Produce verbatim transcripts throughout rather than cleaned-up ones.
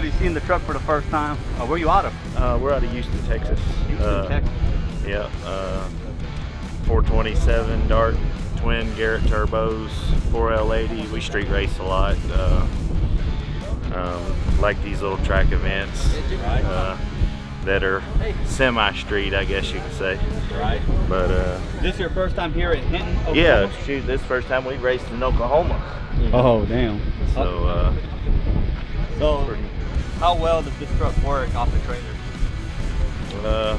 everybody's seeing the truck for the first time. Uh, where are you out of? Uh, we're out of Houston, Texas. Houston, uh, Texas. Yeah, uh, four twenty-seven Dart twin Garrett turbos, four L eighty. We street race a lot. Uh, um, like these little track events uh, that are semi-street, I guess you could say. Right. But uh, Is this your first time here at Hinton, Oklahoma? yeah, shoot, this first time we raced in Oklahoma. Oh, damn. So, uh, so how well does this truck work off the trailer? uh,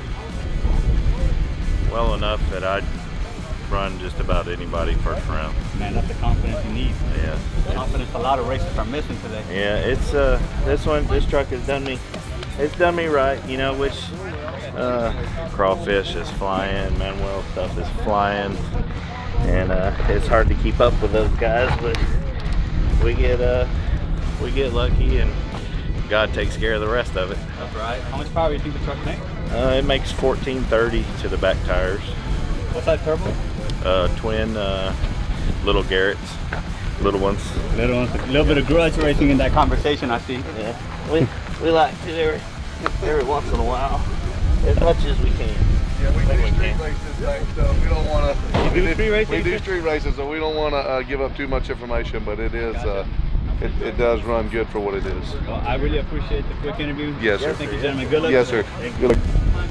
well enough that I'd run just about anybody first round. Man, that's the confidence you need. Yeah. Confidence a lot of racers are missing today. Yeah, it's uh, this one, this truck has done me, it's done me right, you know, which uh, crawfish is flying, Manuel stuff is flying, and uh, it's hard to keep up with those guys, but we get uh, we get lucky, and God takes care of the rest of it. That's right. How much power do you think the truck makes? Uh, it makes fourteen thirty to the back tires. What size turbo? Uh, twin uh, little Garretts, little ones. Little ones. A little bit of grudge racing in that conversation, I see. Yeah, we we like to every every once in a while, as much as we can. Yeah, we do street races, like, so we don't want to. You do street racing? We do street races, so we don't want to uh, give up too much information, but it is, uh, it, it does run good for what it is. Well, I really appreciate the quick interview. Yes, sir. Thank you, gentlemen. Good luck. Yes, sir. Good luck.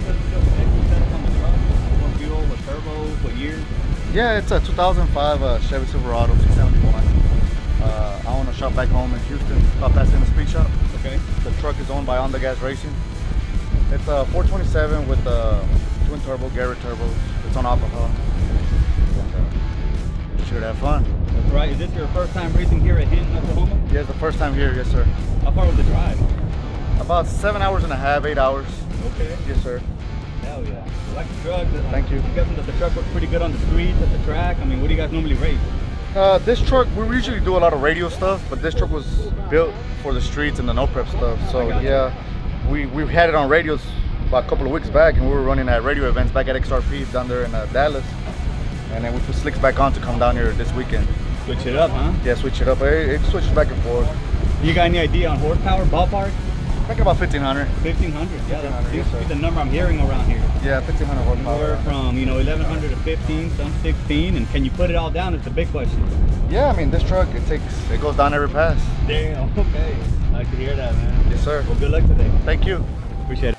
What fuel, what turbo, what year? Yeah, it's a two thousand five uh, Chevy Silverado six seventy-one. Uh, I own a shop back home in Houston, called Pasadena Speed Shop. Okay. The truck is owned by On The Gas Racing. It's a four twenty-seven with a twin turbo, Garrett turbos. It's on alcohol. And, uh, you should have fun. That's right. Is this your first time racing here at Hinton, Oklahoma? Yeah, it's the first time here, yes sir. How far was the drive? About seven hours and a half, eight hours. Okay. Yes sir. Hell yeah. I like the truck. Thank you. I'm guessing that the truck works pretty good on the streets, at the track. I mean, what do you guys normally race? Uh, this truck, we usually do a lot of radio stuff, but this truck was built for the streets and the no prep stuff. So yeah, we we had it on radios about a couple of weeks back, and we were running at radio events back at X R P down there in uh, Dallas, and then we put slicks back on to come down here this weekend. Switch it up, huh? Yeah, switch it up. It, it switches back and forth. You got any idea on horsepower, ballpark? Thinking about fifteen hundred. fifteen hundred, yeah, that seems yes, to be sir. the number I'm hearing around here. Yeah, fifteen hundred horsepower. More from, you know, eleven hundred to fifteen, some sixteen, and can you put it all down is the big question. Yeah, I mean, this truck, it takes, it goes down every pass. Damn, okay. I like to hear that, man. Yes, sir. Well, good luck today. Thank you. Appreciate it.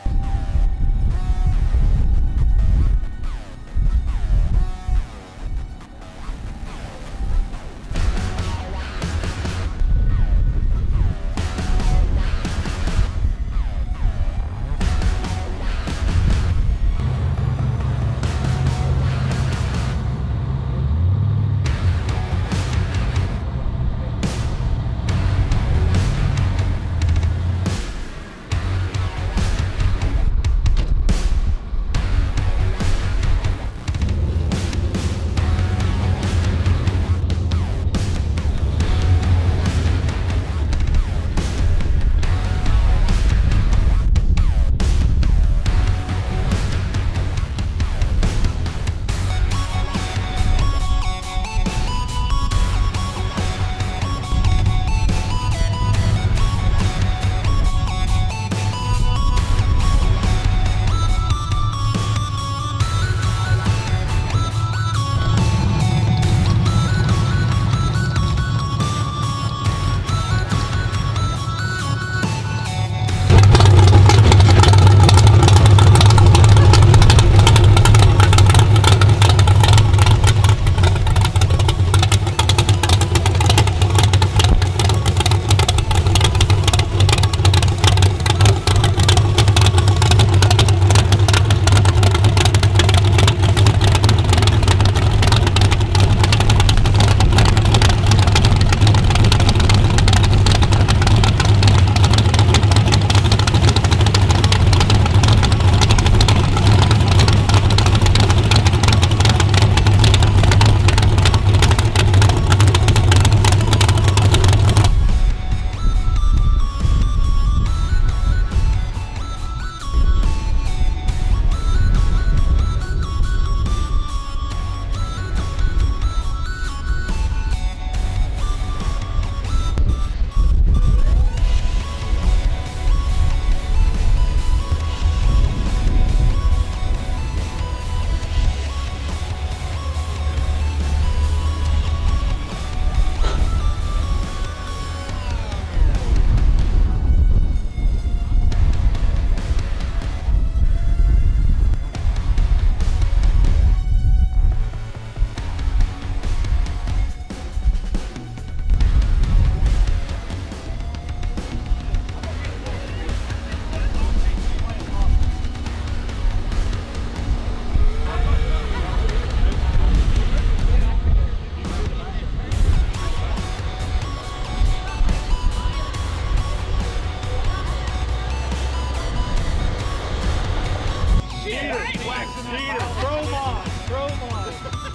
Throw them on. Throw them on.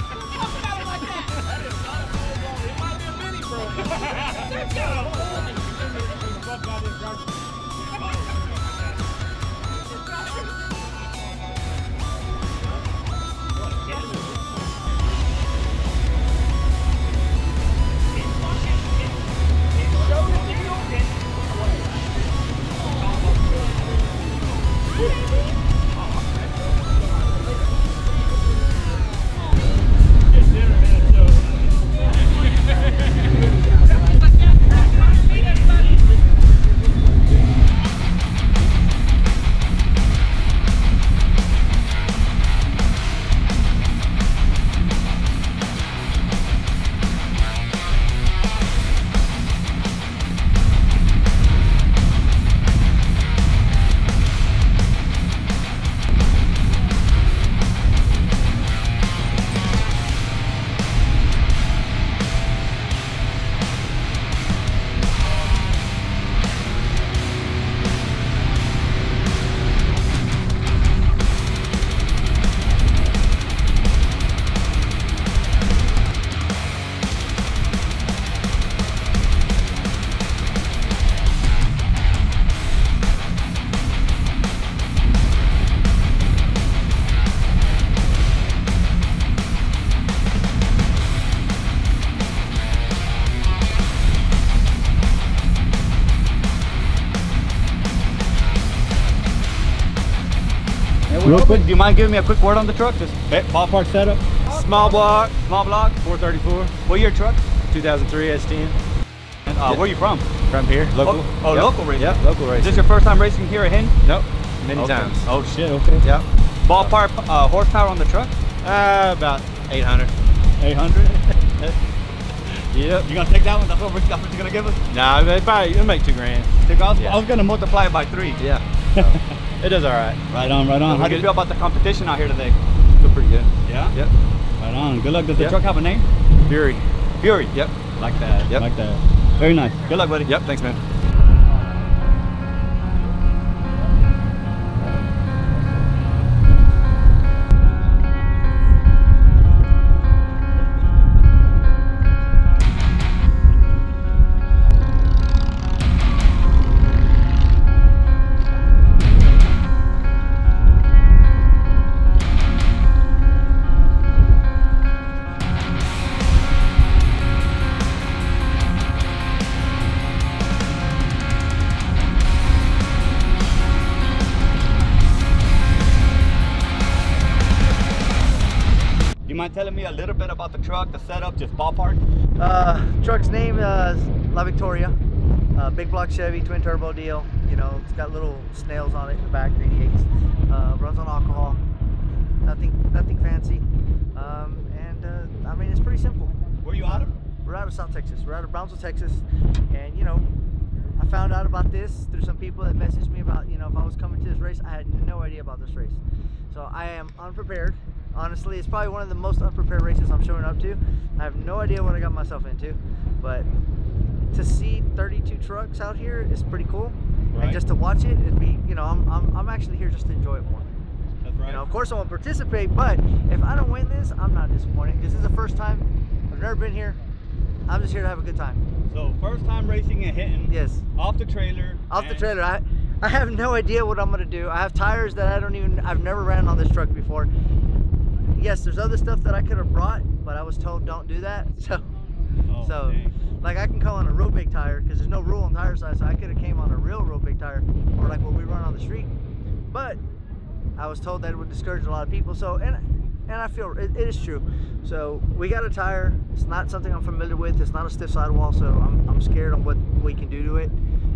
Real quick, do you mind giving me a quick word on the truck? Just ballpark setup? Small block, Small block? four thirty-four, What year truck? two thousand three S ten. And, uh, Yeah. Where are you from? From here, local. Oh, oh Yep. local racing? Yep, local Is racing. this your first time racing here at Hinton? Nope, many Okay. times. Oh shit, okay. Yep. Ballpark uh, horsepower on the truck? Uh, about eight hundred. eight hundred? Yep. You gonna take that one? That's what, we're, that's what you're gonna give us? Nah, they probably it'll make two grand. Take- I was, Yeah. I was gonna multiply it by three. Yeah. So, it does all right. Right on, right on. we How do you good? feel about the competition out here today? Feel pretty good. Yeah? Yep. Right on. Good luck. Does the Yep. truck have a name? Fury. Fury. Yep. Like that. Yep. Like that. Very nice. Good luck, buddy. Yep. Thanks, man. You mind telling me a little bit about the truck, the setup, just ballpark? Uh, truck's name uh, is La Victoria. Uh, big block Chevy, twin turbo deal. You know, it's got little snails on it in the back, eighty-eights. Uh, runs on alcohol. Nothing, nothing fancy. Um, and uh, I mean, it's pretty simple. Where you out of? We're out of South Texas. We're out of Brownsville, Texas. And you know, I found out about this through some people that messaged me about, you know, if I was coming to this race. I had no idea about this race. So I am unprepared. Honestly, it's probably one of the most unprepared races I'm showing up to. I have no idea what I got myself into, but to see thirty-two trucks out here is pretty cool. Right. And just to watch it, it'd be, you know, I'm, I'm, I'm actually here just to enjoy it more. That's right. You know, of course I want to participate, but if I don't win this, I'm not disappointed because this is the first time. I've never been here. I'm just here to have a good time. So first time racing and hitting. Yes. Off the trailer. Off the and- trailer. I, I have no idea what I'm gonna do. I have tires that I don't even, I've never ran on this truck before. Yes, there's other stuff that I could have brought, but I was told don't do that. So, Oh, so dang. like I can come on a real big tire because there's no rule on tire size. So I could have came on a real, real big tire, or like what we run on the street. But I was told that it would discourage a lot of people. So, and and I feel it, it is true. So we got a tire. It's not something I'm familiar with. It's not a stiff sidewall, so I'm I'm scared on what we can do to it.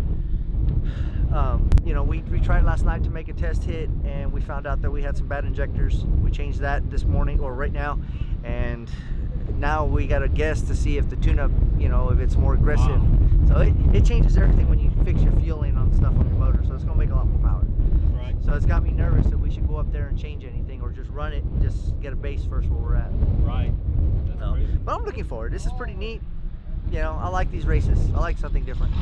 Um, you know, we, we tried last night to make a test hit and we found out that we had some bad injectors. We changed that this morning or right now, and now we got to guess to see if the tune-up, you know, if it's more aggressive. Wow. So it, it changes everything when you fix your fueling on stuff on your motor, so it's gonna make a lot more power. Right. So it's got me nervous that we should go up there and change anything or just run it and just get a base first where we're at. Right. That's So, crazy. but I'm looking forward. This is pretty neat. You know, I like these races. I like something different.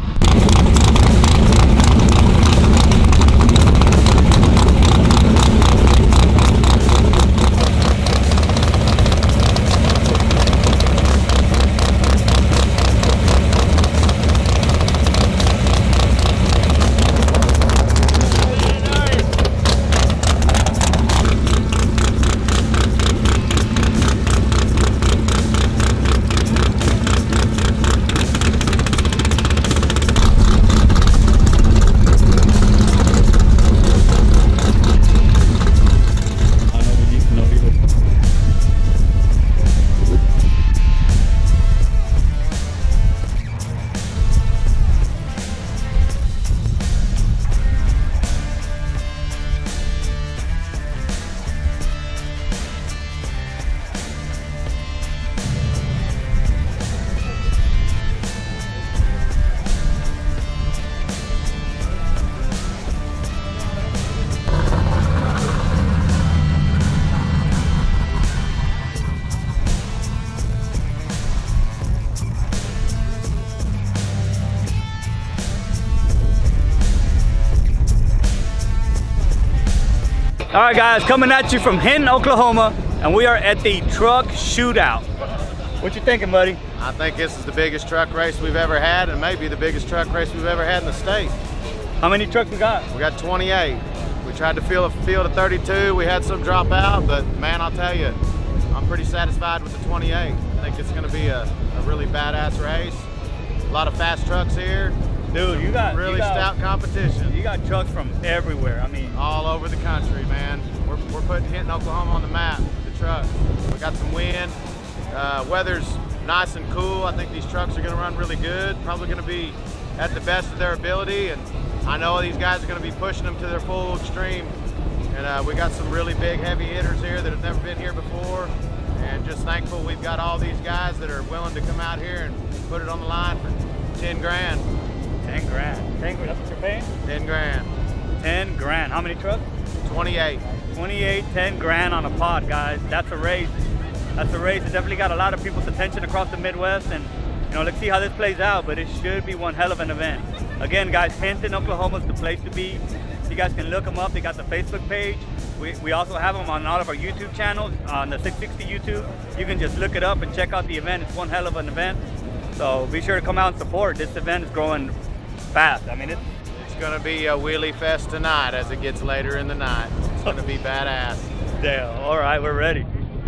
All right, guys, coming at you from Hinton, Oklahoma, and we are at the truck shootout. What you thinking, buddy? I think this is the biggest truck race we've ever had, and maybe the biggest truck race we've ever had in the state. How many trucks we got? We got twenty-eight. We tried to field a field of thirty-two. We had some drop out, but man, I'll tell you, I'm pretty satisfied with the twenty-eight. I think it's going to be a, a really badass race. A lot of fast trucks here. Dude, you got really you got, stout competition. You got trucks from everywhere. I mean, all over the country, man. We're, we're putting Hinton, Oklahoma on the map with the trucks. We got some wind. Uh, weather's nice and cool. I think these trucks are going to run really good. Probably going to be at the best of their ability, and I know these guys are going to be pushing them to their full extreme. And uh, we got some really big, heavy hitters here that have never been here before. And just thankful we've got all these guys that are willing to come out here and put it on the line for ten grand. ten grand. ten grand. That's what you're paying? ten grand. ten grand. How many trucks? twenty-eight. twenty-eight, ten grand on a pod, guys. That's a race. That's a race. It definitely got a lot of people's attention across the Midwest, and you know, let's see how this plays out, but it should be one hell of an event. Again, guys, Hinton, Oklahoma is the place to be. You guys can look them up. They got the Facebook page. We, we also have them on all of our YouTube channels, on the six sixty YouTube. You can just look it up and check out the event. It's one hell of an event. So be sure to come out and support. This event is growing fast. I mean, it's, it's going to be a wheelie fest tonight as it gets later in the night. It's going to be badass. Damn. All right, we're ready.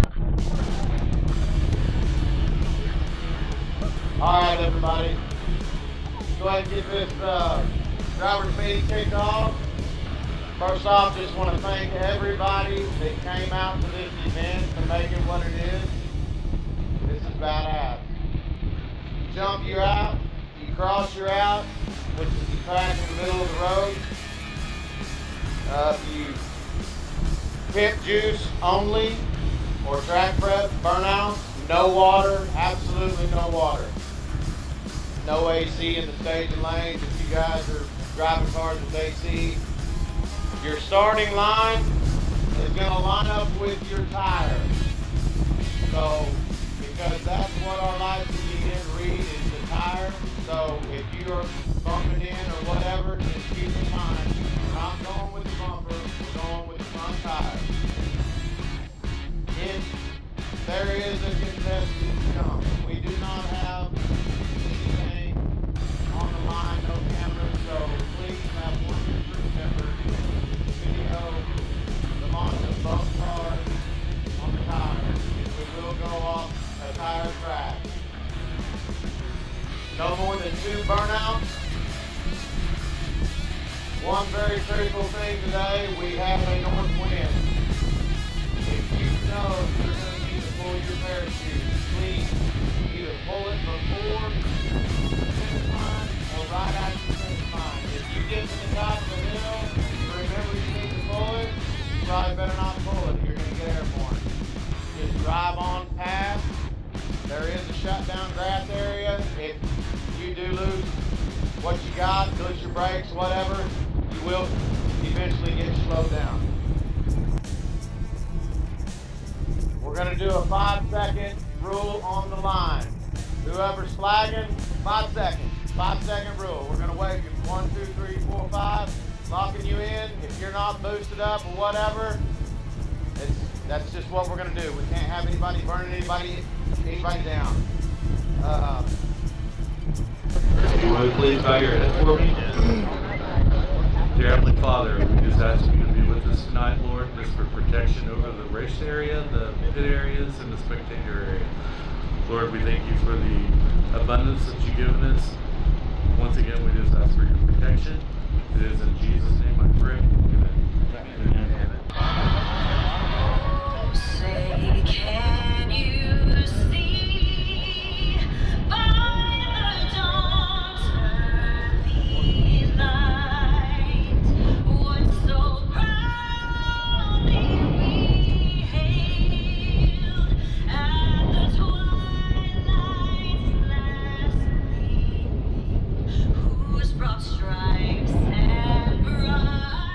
All right, everybody. Go ahead and get this uh, driver's meeting kicked off. First off, just want to thank everybody that came out to this event to make it what it is. This is badass. You jump, you're out. You cross, you're out, which is the track in the middle of the road. Uh, if you pit juice only or track prep, burnout, no water, absolutely no water. No A C in the staging lanes. If you guys are driving cars with A C, your starting line is going to line up with your tire. So, because that's what our licensing is, read is the tire. So, if you are bumping in or whatever, just keep in mind, we're not going with the bumper, we're going with the front tire. If there is a contested jump, we do not have anything on the line, no cameras, so please have one of your crew members video the launch of both cars on the tire. We will go off a tire track. No more than two burnouts. One very critical thing today, we have a north wind. If you know you're going to need to pull your parachute, please either pull it before the finish line or right after the finish line. If you get to the top of the hill, remember you need to pull it, you probably better not pull it, you're going to get airborne. Just drive on past. There is a shutdown grass area. If you do lose what you got, lose your brakes, whatever, you will eventually get slowed down. We're going to do a five second rule on the line. Whoever's flagging, five seconds. Five second rule. We're going to wave you one, two, three, four, five, locking you in. If you're not boosted up or whatever, it's, that's just what we're going to do. We can't have anybody burning anybody, anybody down. Uh, Will you please bow your head for me? Dear Heavenly Father, we just ask you to be with us tonight, Lord, just for protection over the race area, the pit areas, and the spectator area. Lord, we thank you for the abundance that you've given us. Once again, we just ask for your protection. It is in Jesus' name I pray. Amen. Amen. Say, can you see by the dawn's early light what so proudly we hailed at the twilight's last gleaming, whose broad stripes and bright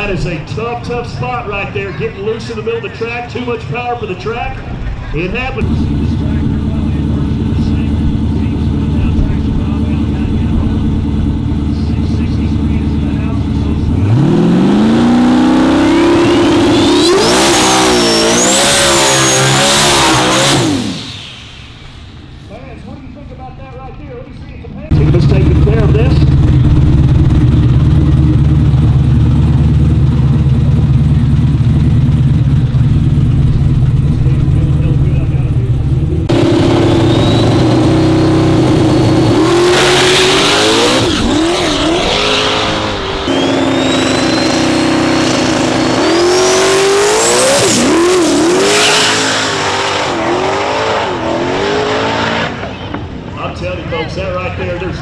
That is a tough, tough spot right there. Getting loose in the middle of the track. Too much power for the track. It happens. Team is taking care of this. I'm telling you folks, that right there, there's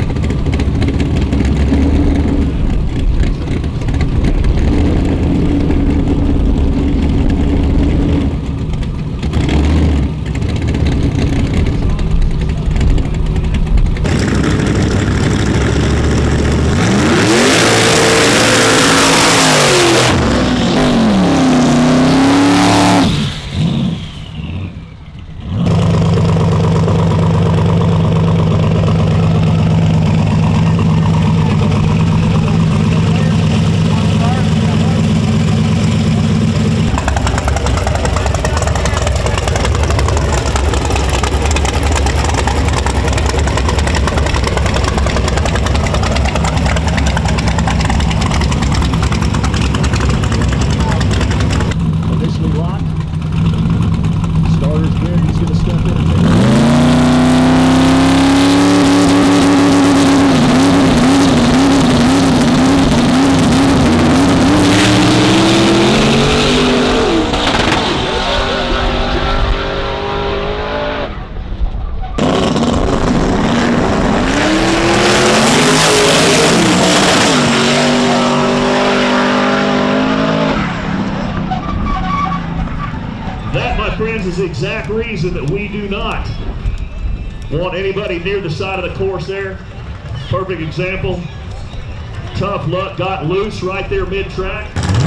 that, my friends, is the exact reason that we do not want anybody near the side of the course there. Perfect example. Tough Luck got loose right there mid-track.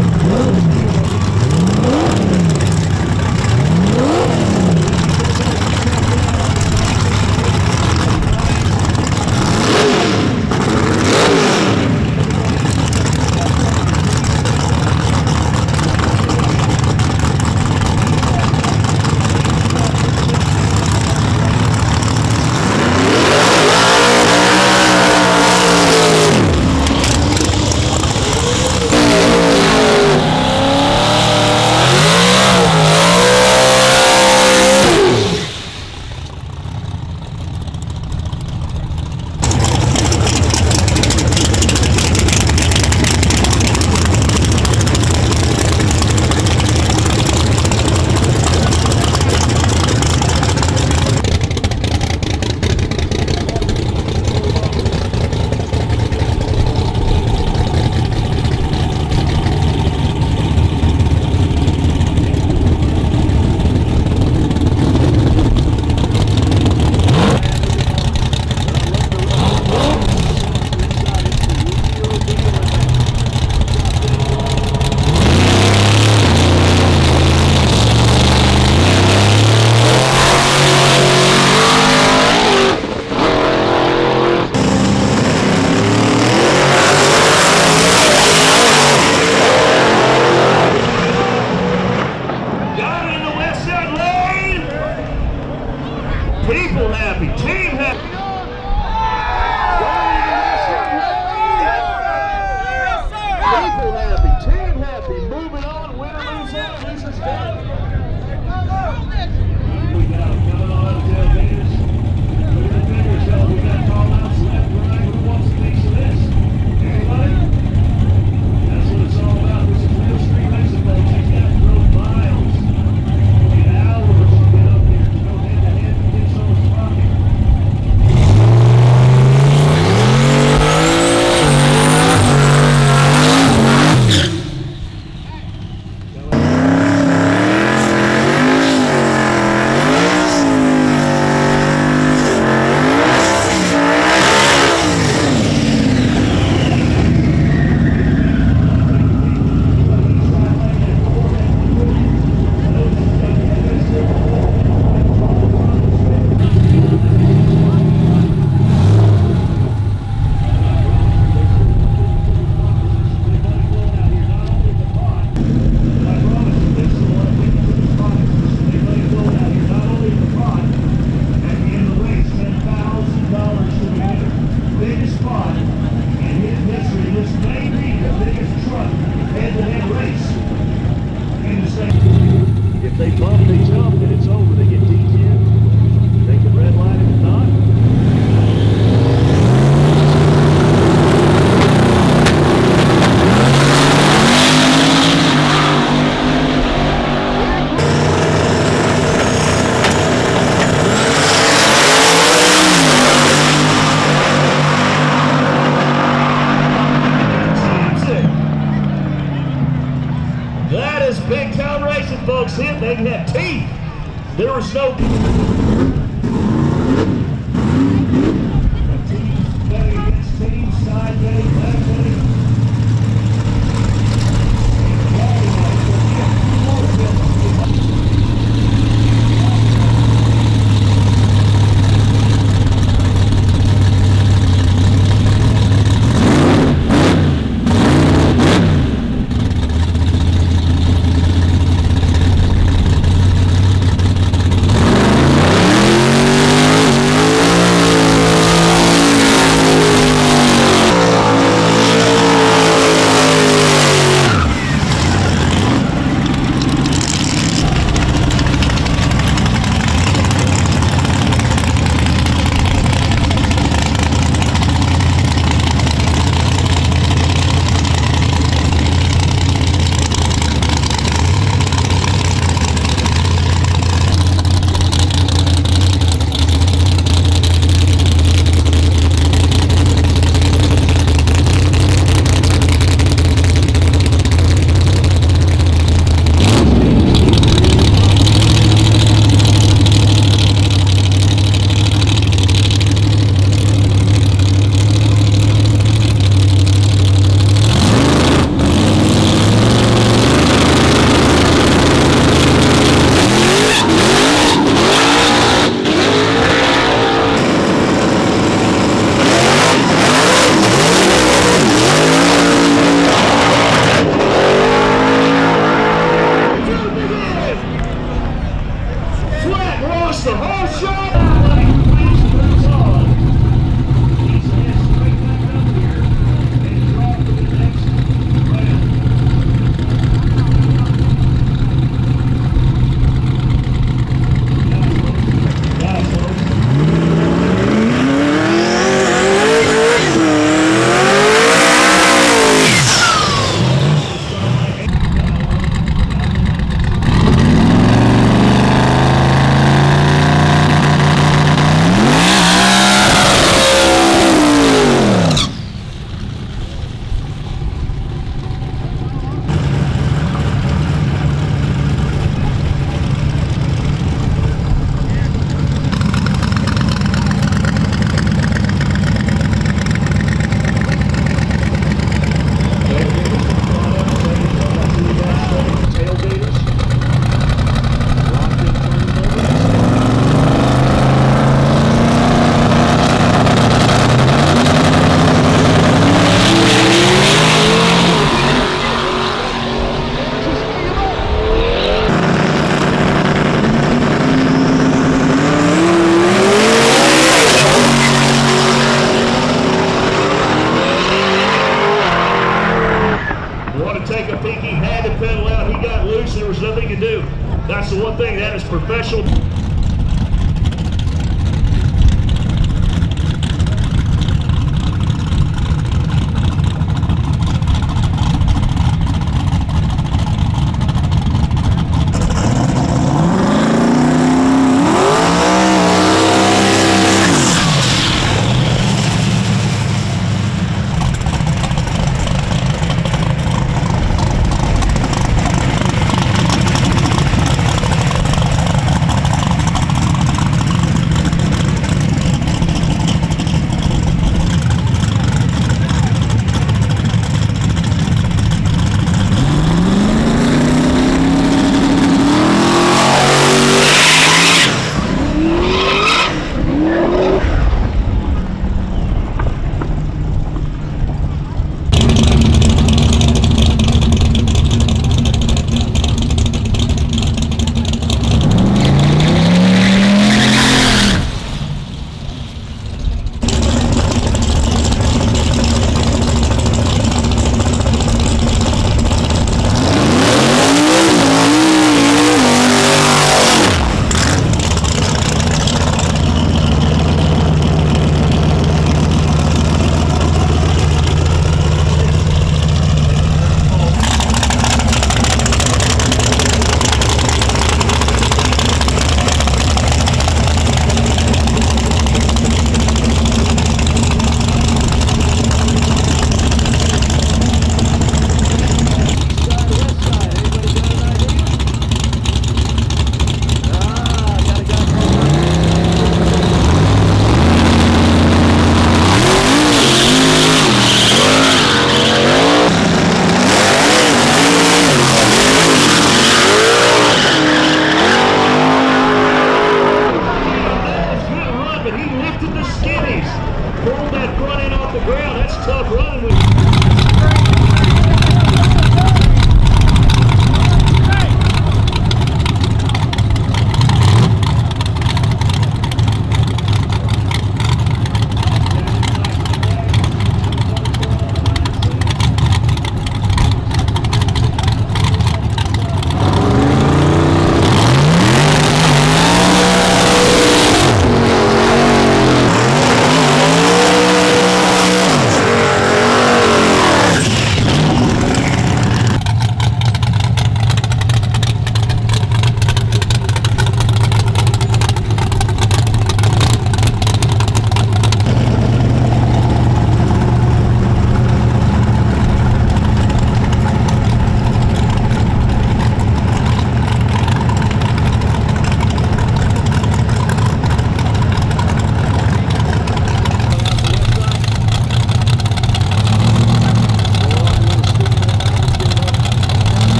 People happy, team happy. People happy, team happy, moving on, winner, lose out, losers down. We got coming on to the fingers. Look at the fingers, y'all. We got call outs left, right. Who wants a piece of this? Anybody? That's what it's all about. This is real street racing, folks. These guys drove miles and hours to get up here to go head to head with this old rocket. was no. Teams betting against teams, side betting, left betting. That's the one thing, that is professional.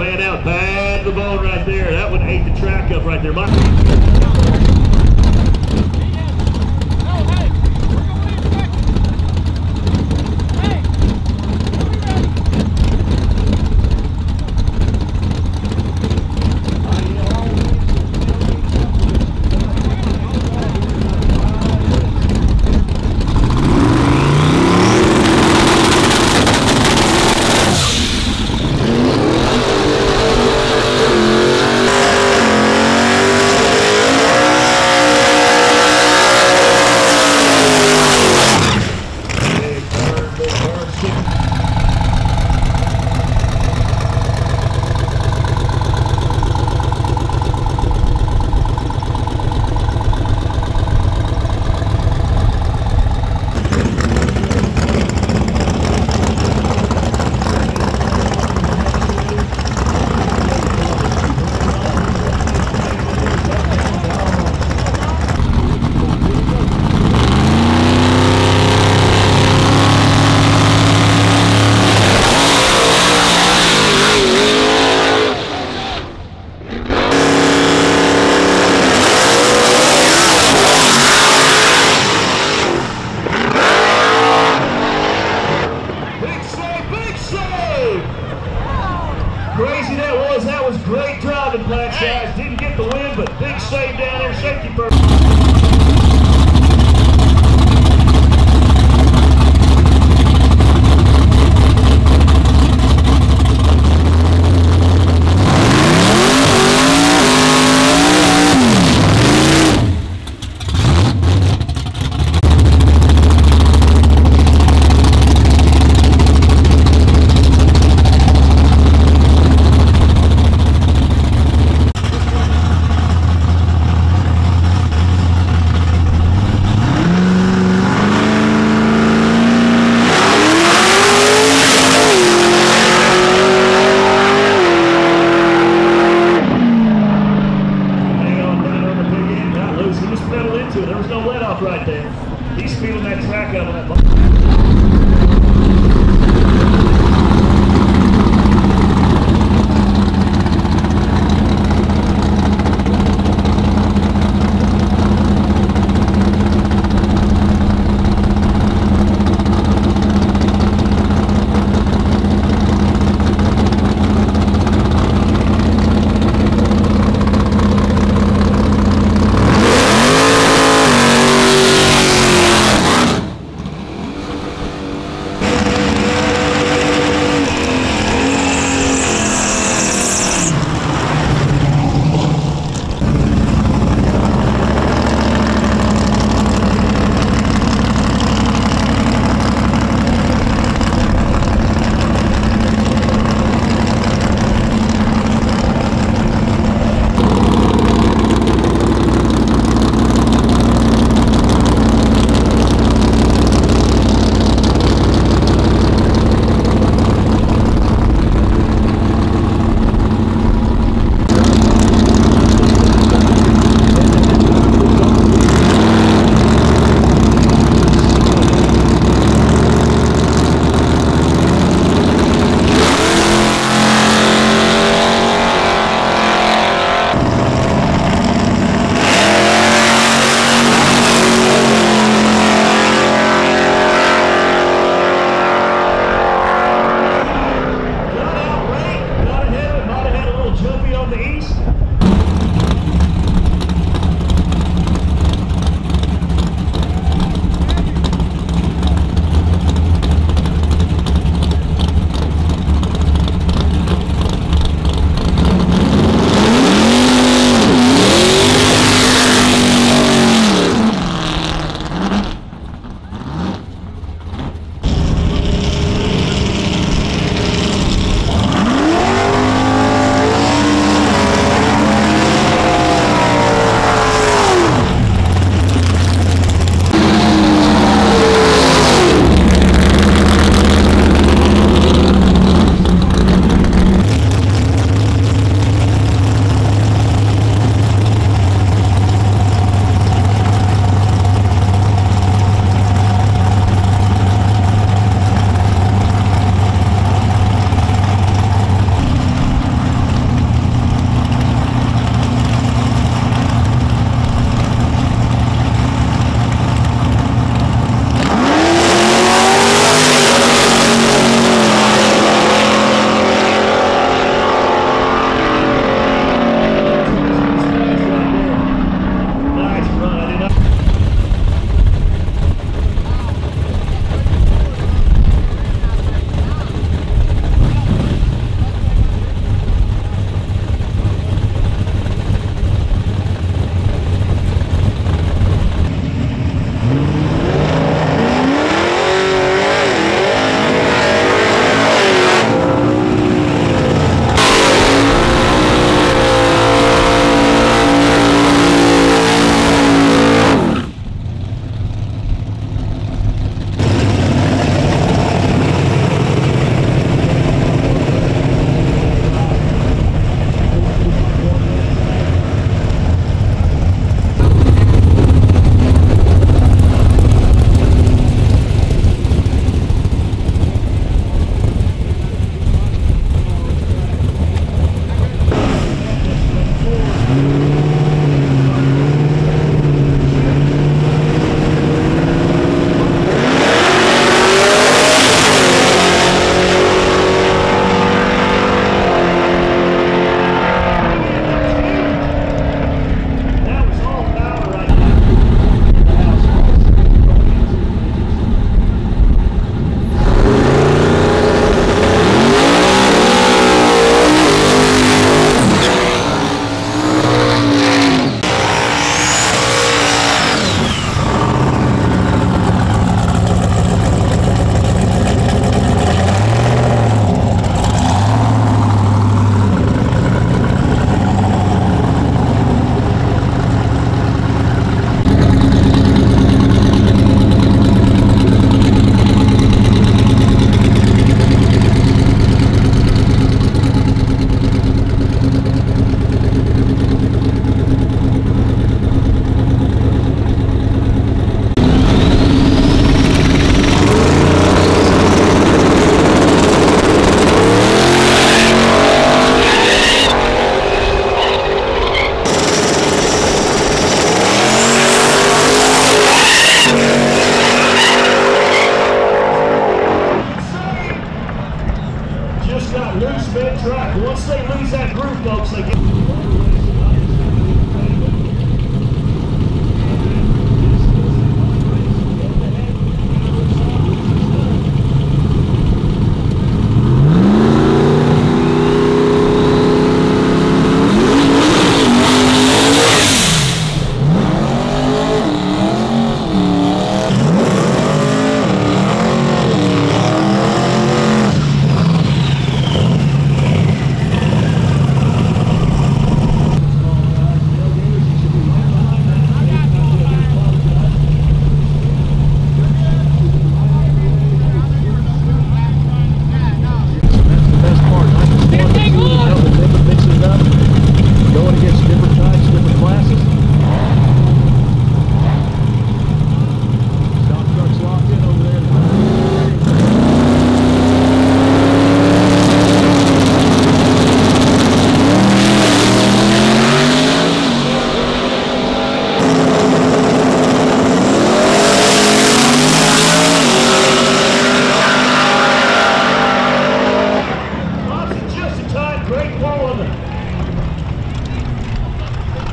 man out. Bad the bone right there. That one ate the track up right there. My crazy that was. That was great driving, Black Skies. Didn't get the win, but big save down there. Safety first. There was no let off right there. He's feeling that track up on that ball.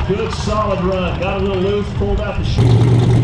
Good solid run. Got a little loose, pulled out the shoe.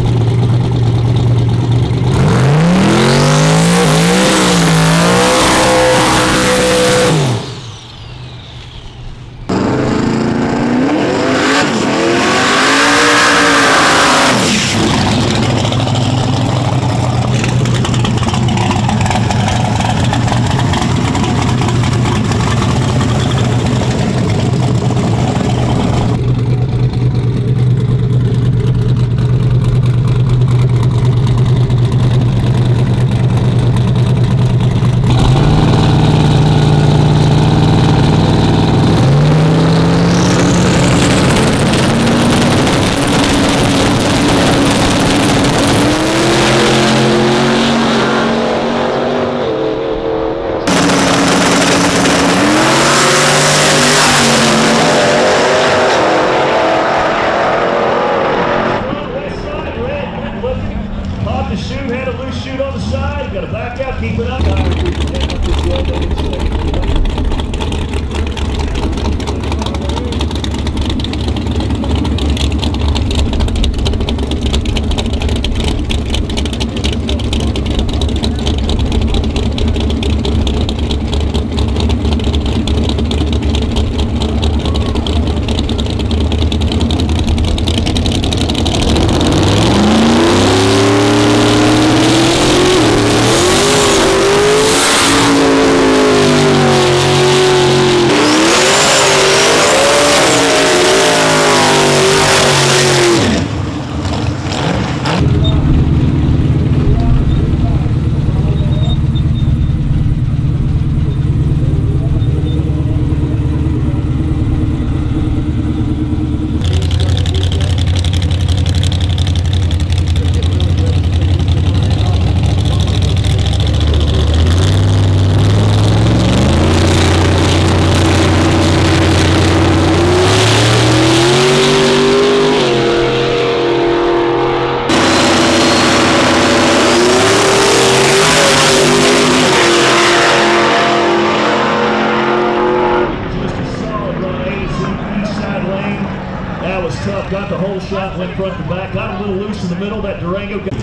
Got the whole shot, went front to back, got a little loose in the middle. That Durango got.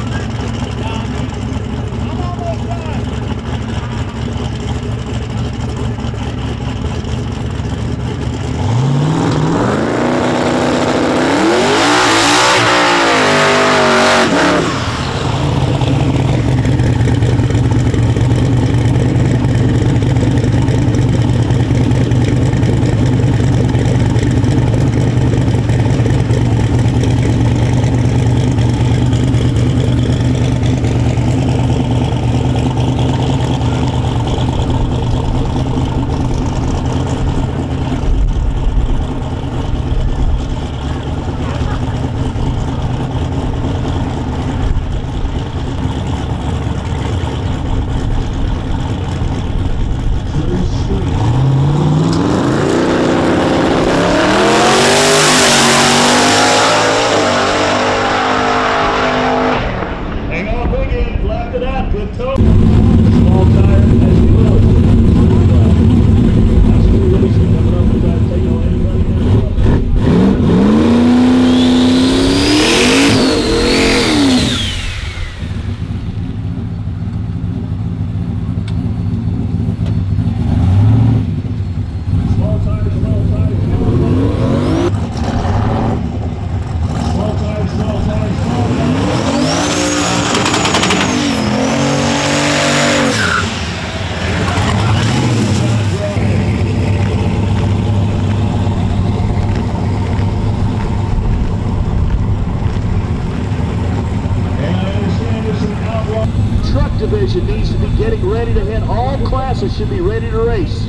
Division needs to be getting ready to hit. All classes should be ready to race.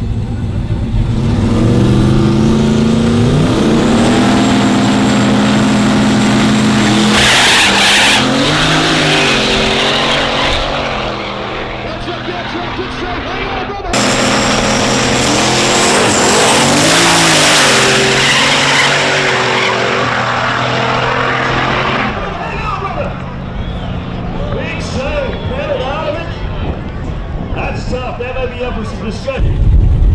That may be up for some discussion.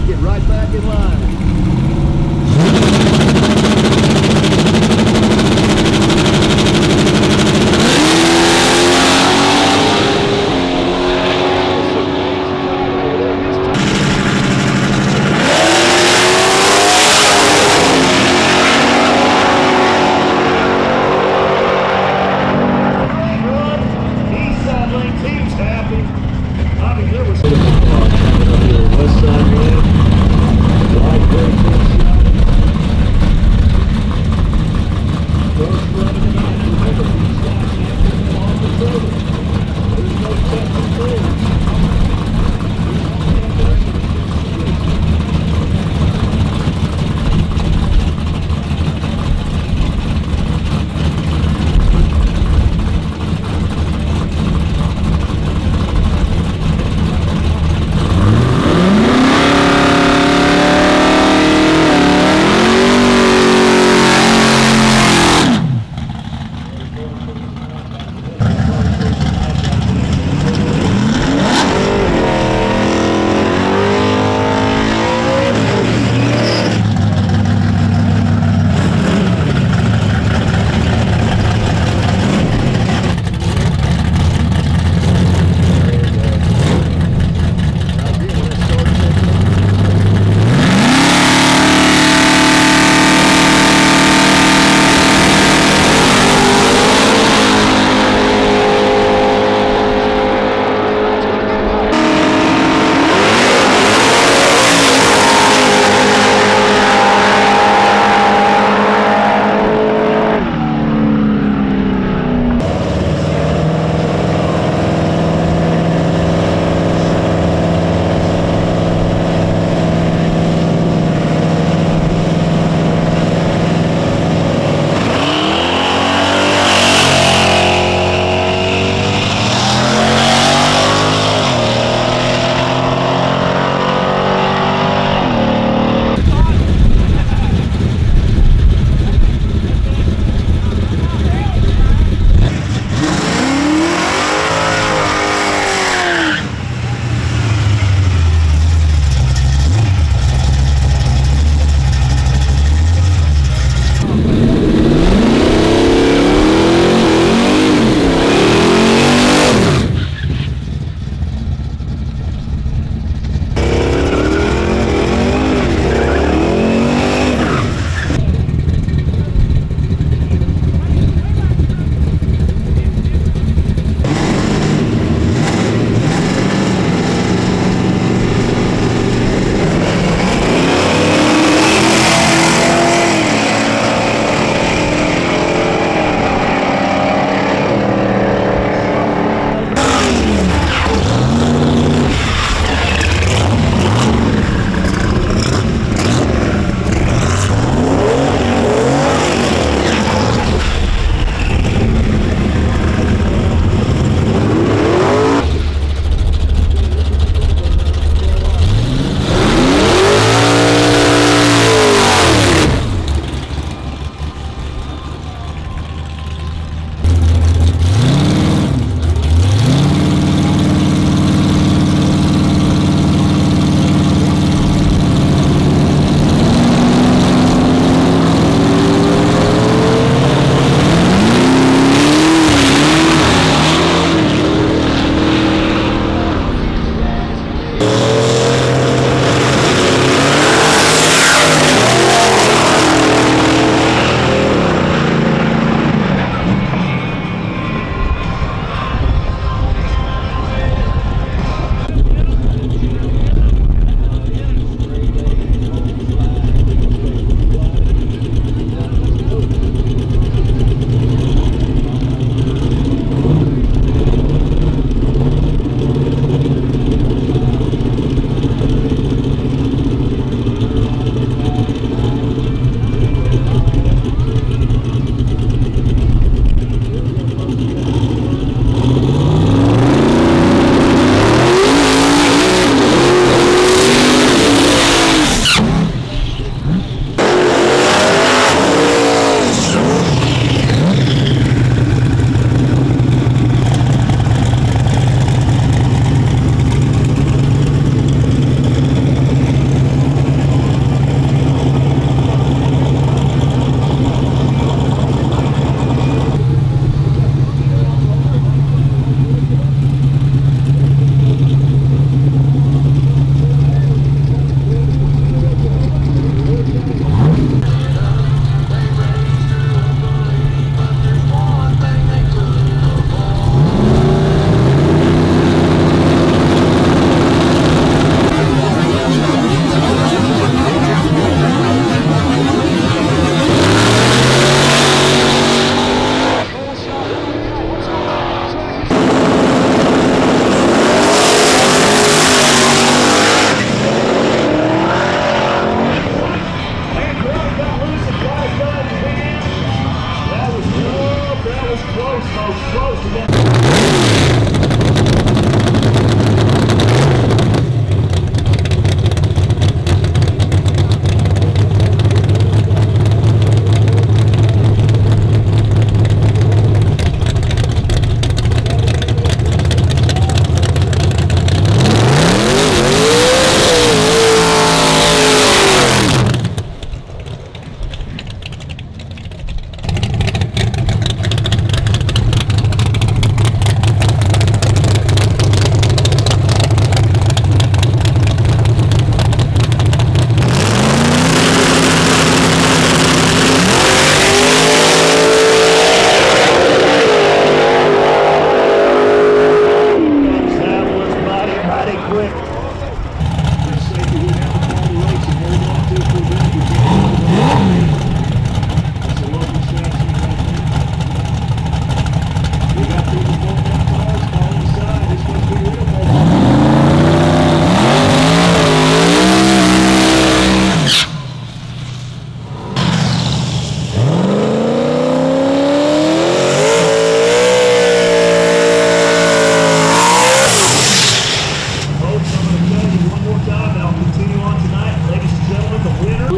get right back in line. West side, man. Light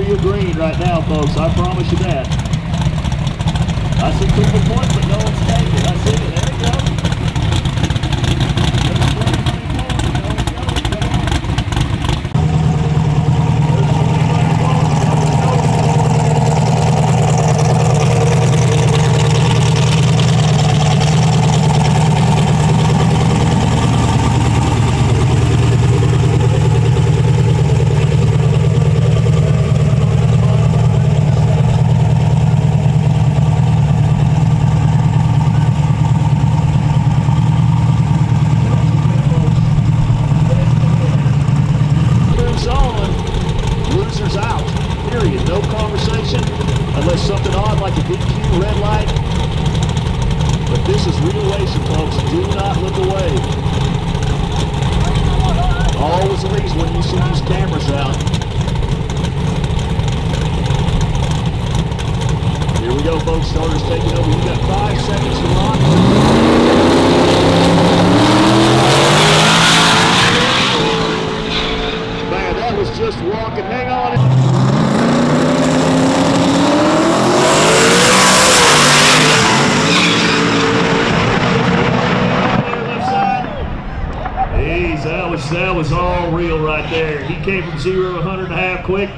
real green right now, folks. I promise you that. I see people point, but no one's taking. I see it. There we go. Unless something odd like a D Q, red light. But this is real racing, folks. Do not look away. Always a reason when you see these cameras out. Here we go, folks. Starters taking over. We've got five seconds to lock. Man, that was just walking. Hang on. That was, that was all real right there. He came from zero to one hundred and a half quick.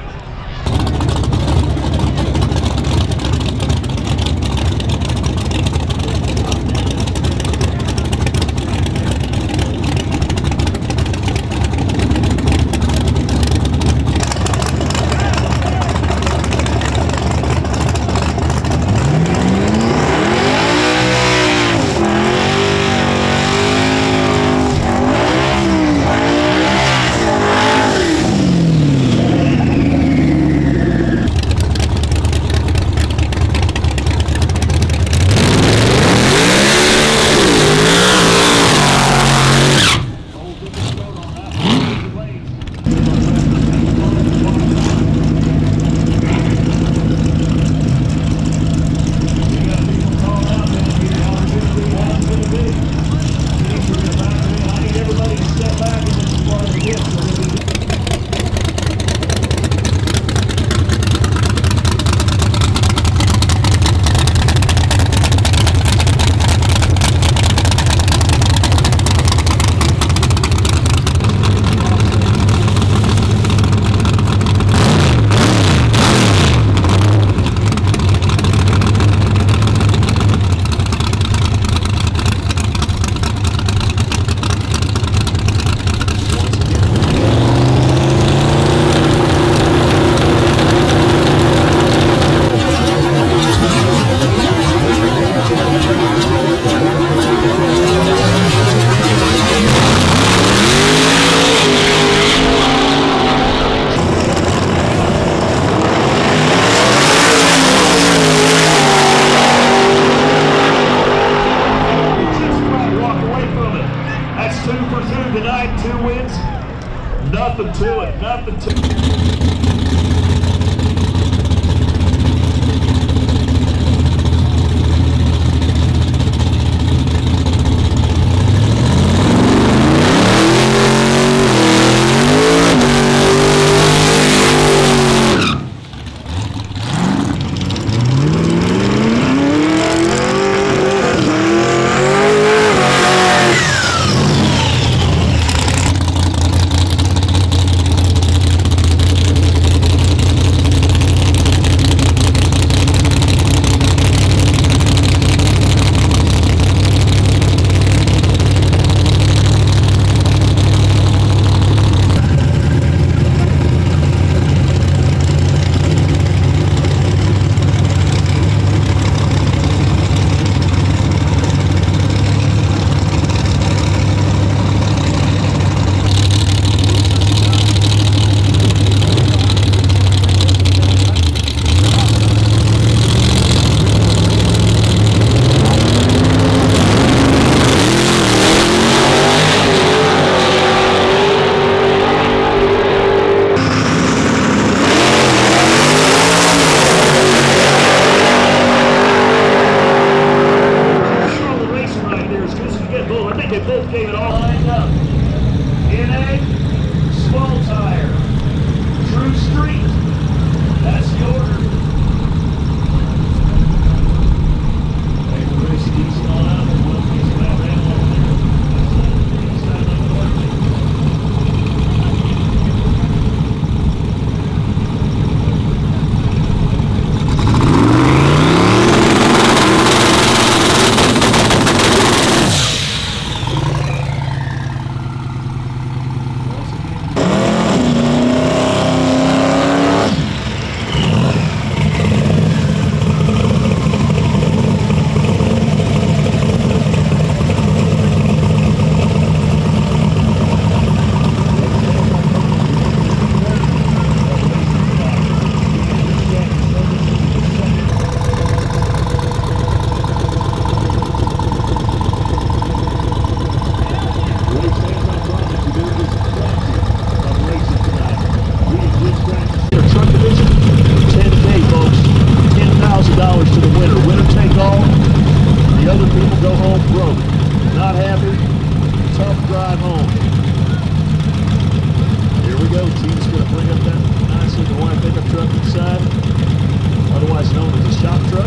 truck inside, otherwise known as a shop truck.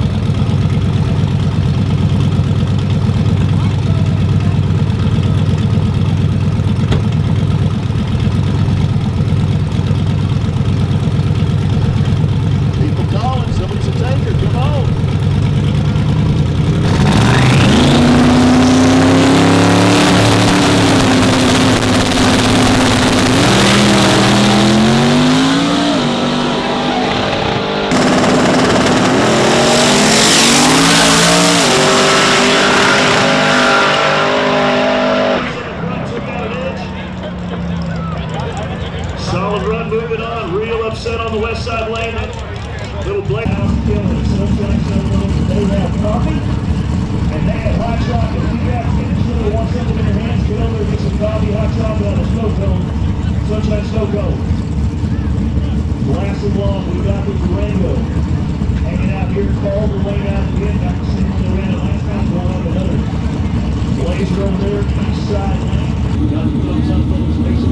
People calling, somebody's a taker, come on. Solid run moving on, real upset on the west side lane. Little Blake House killing. Sunshine Sunrise. They have coffee and they have hot chocolate. If you got kids really want something in your hands, get over and get some coffee, hot chocolate on a snow cone. Sunshine Snow Cone. Blasting along, we got the Durango hanging out here. Calder way out again. Got the same one they ran last time. Going up another Blazer over there, east side lane. We got the thumbs up on the space.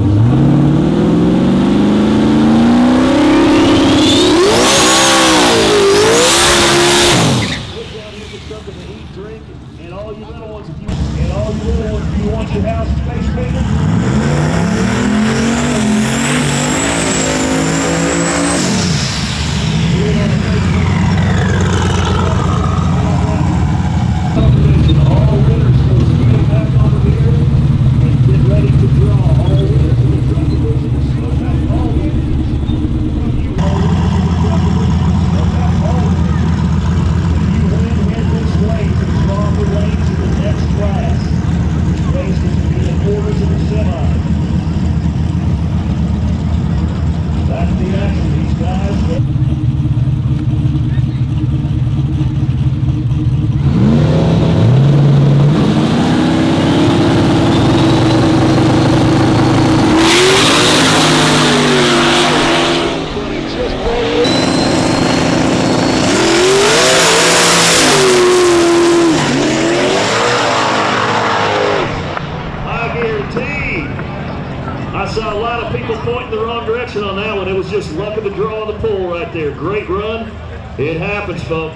And all you little ones, if you and all you little ones, if you want your house space painted. All winners supposed to get back over here and get ready to draw. All winners in the truck division, snowpack all winners. You all winners in the truck division, snowpack all winners. You win, win this race and draw the lanes in the next class. Races will be the quarters and the semi. That's the action, these guys. I saw a lot of people pointing the wrong direction on that one. It was just luck of the draw on the pull right there. Great run. It happens, folks.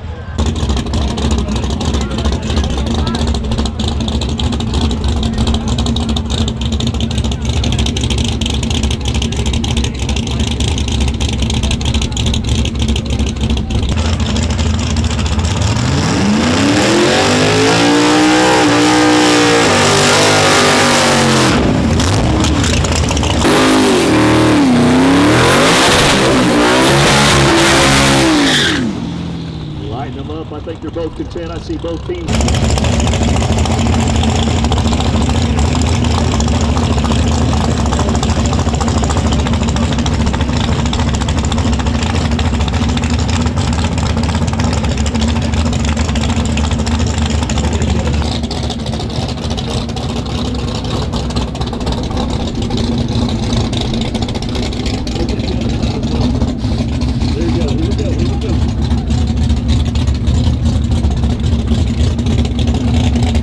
Them up. I think they're both content. I see both teams. There you go. Here we go. Here we go.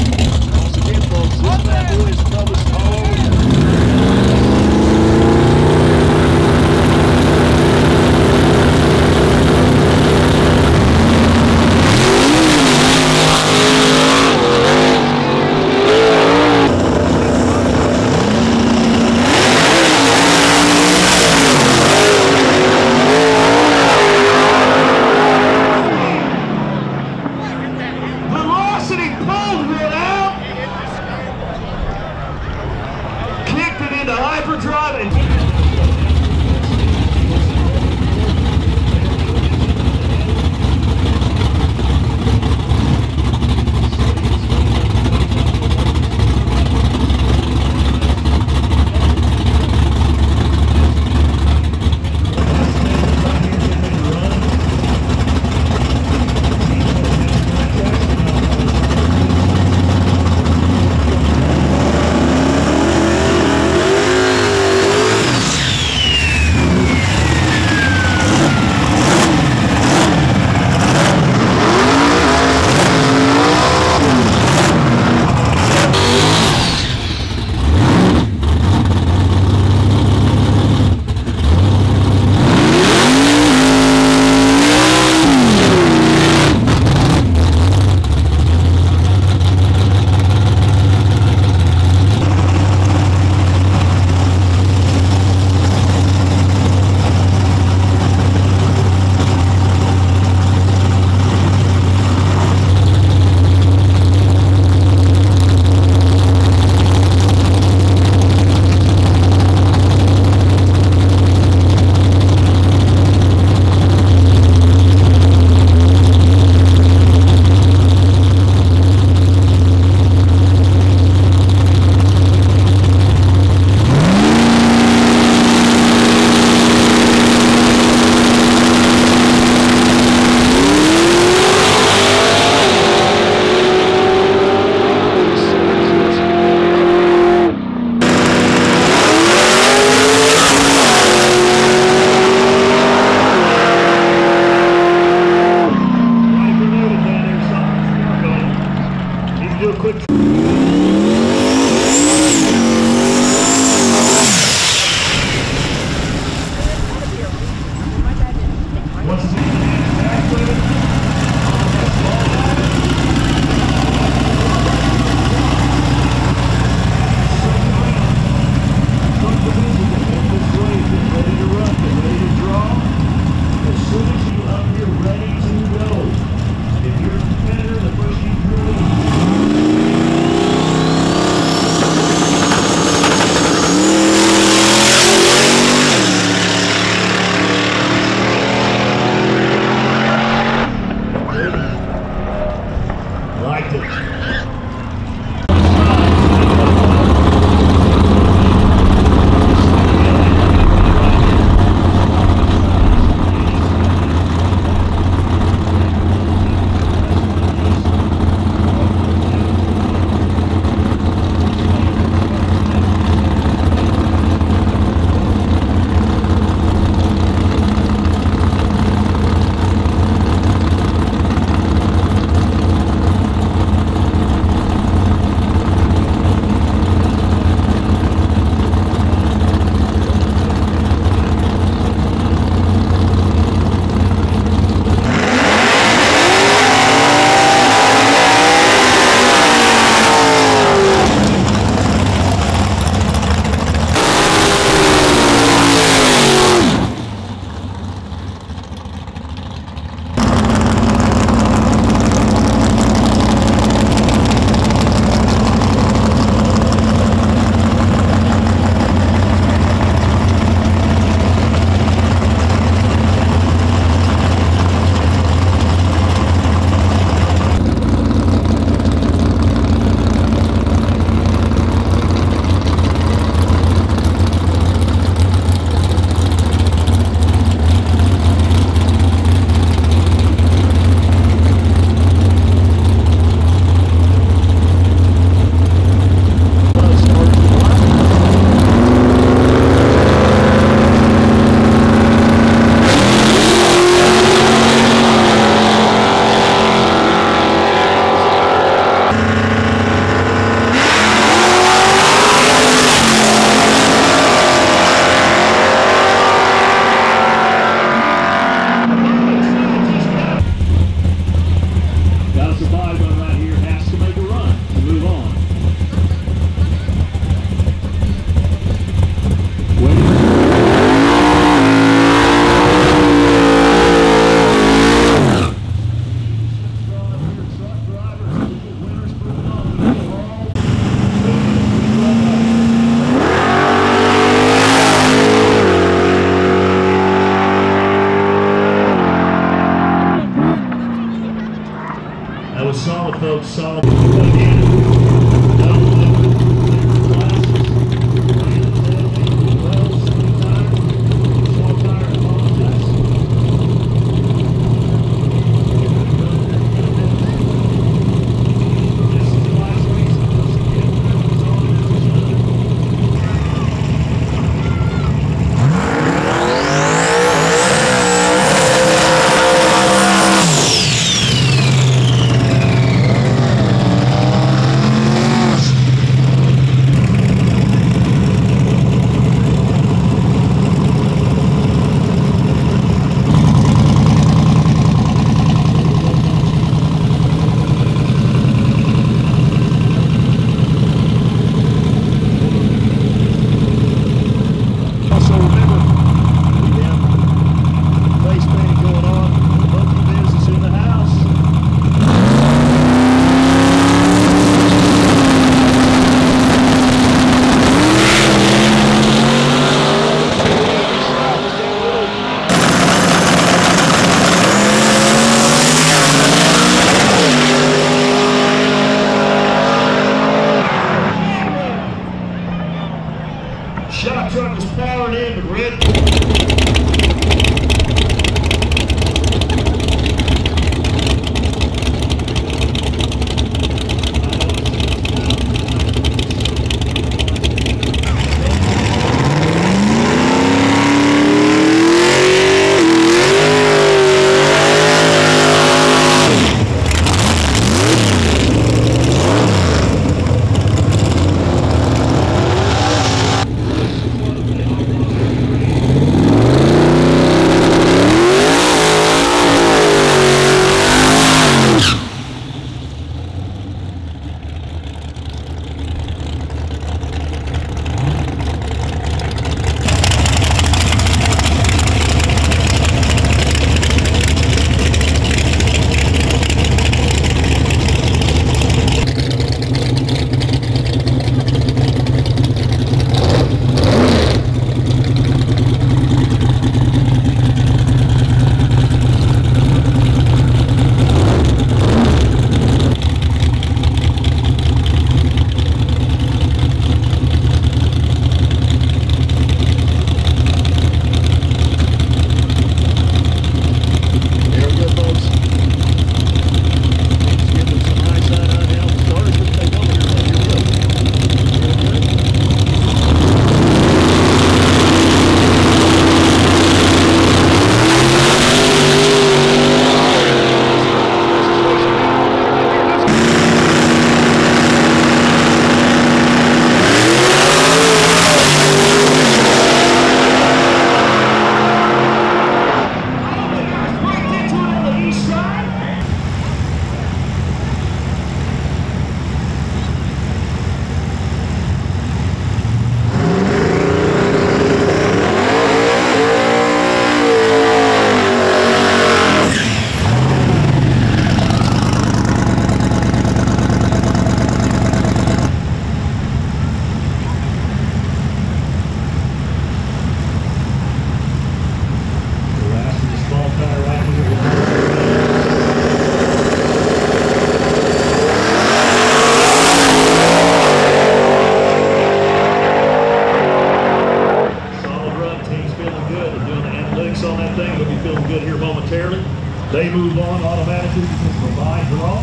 on that thing. They'll be feeling good here momentarily. They move on automatically because of a bye draw.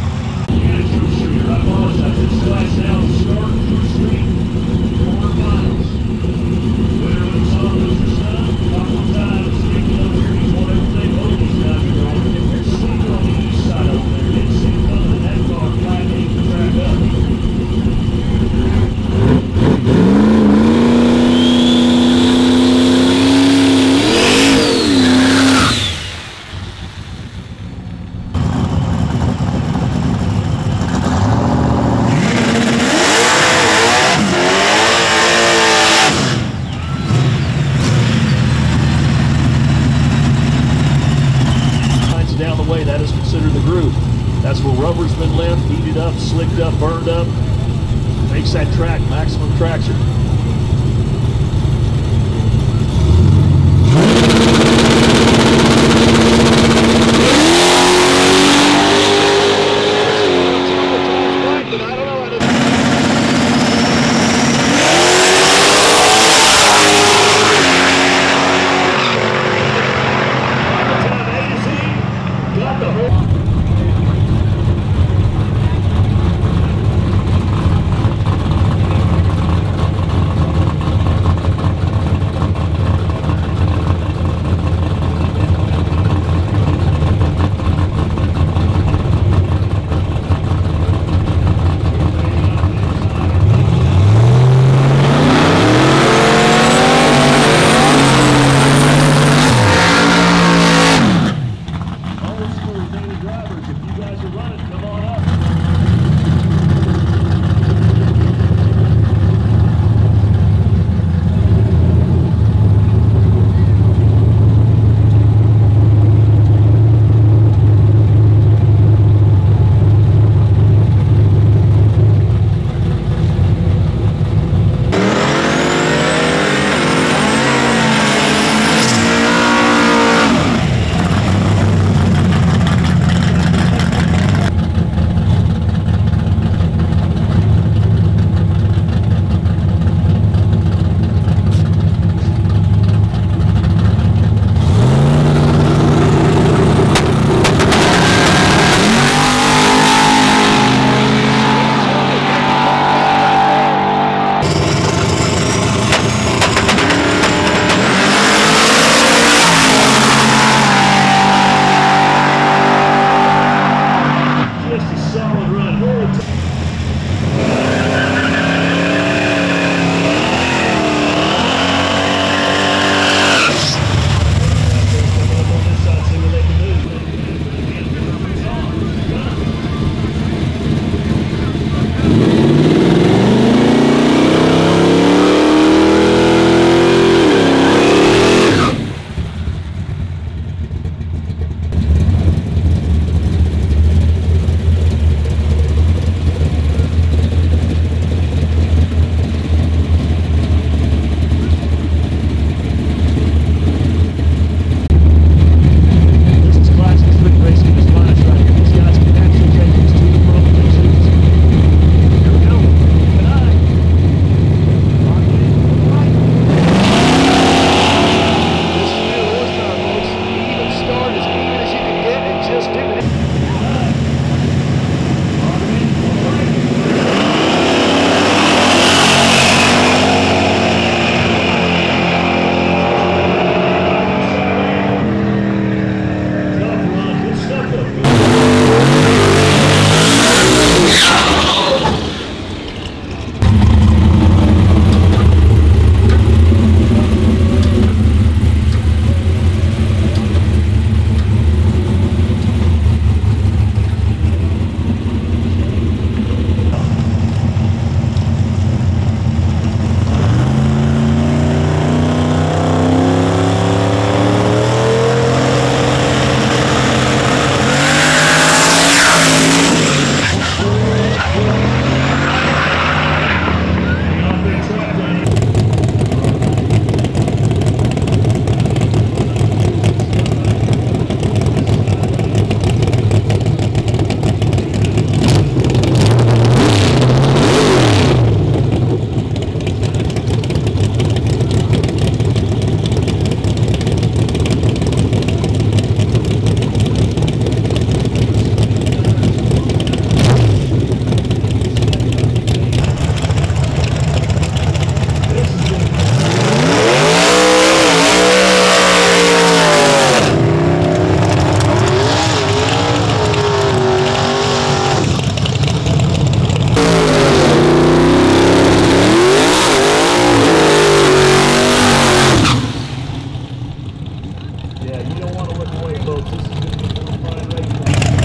I apologize. This class now is start through street quarterfinals. Winner of the song, Mister Sun, couple times, speaking up here, he's won everything both these guys are going. They're sleeping on the east side over there. Didn't see it coming, and that car flattening the track up. Down the way, that is considered the groove. That's where rubber's been left, heated up, slicked up, burned up. Makes that track maximum traction. You don't want to look away, folks. This is going to be one fine race.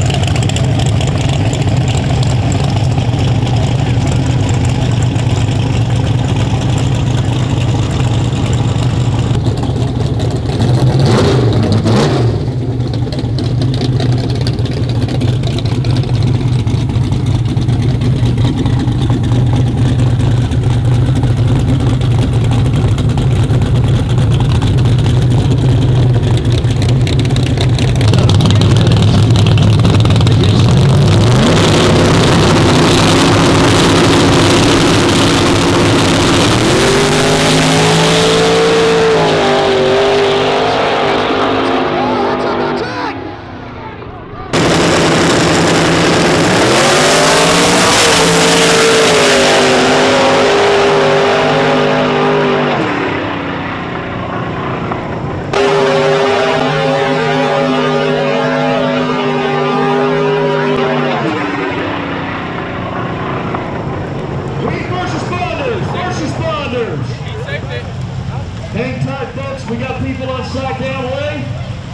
Hang tight, folks. We got people on site down way.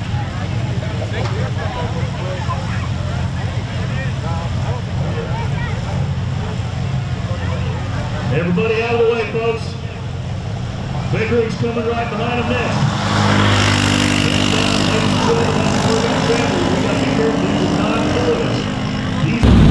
Everybody out of the way, folks. Big Rig's coming right behind them next. We got to be careful. These are not toilets. These are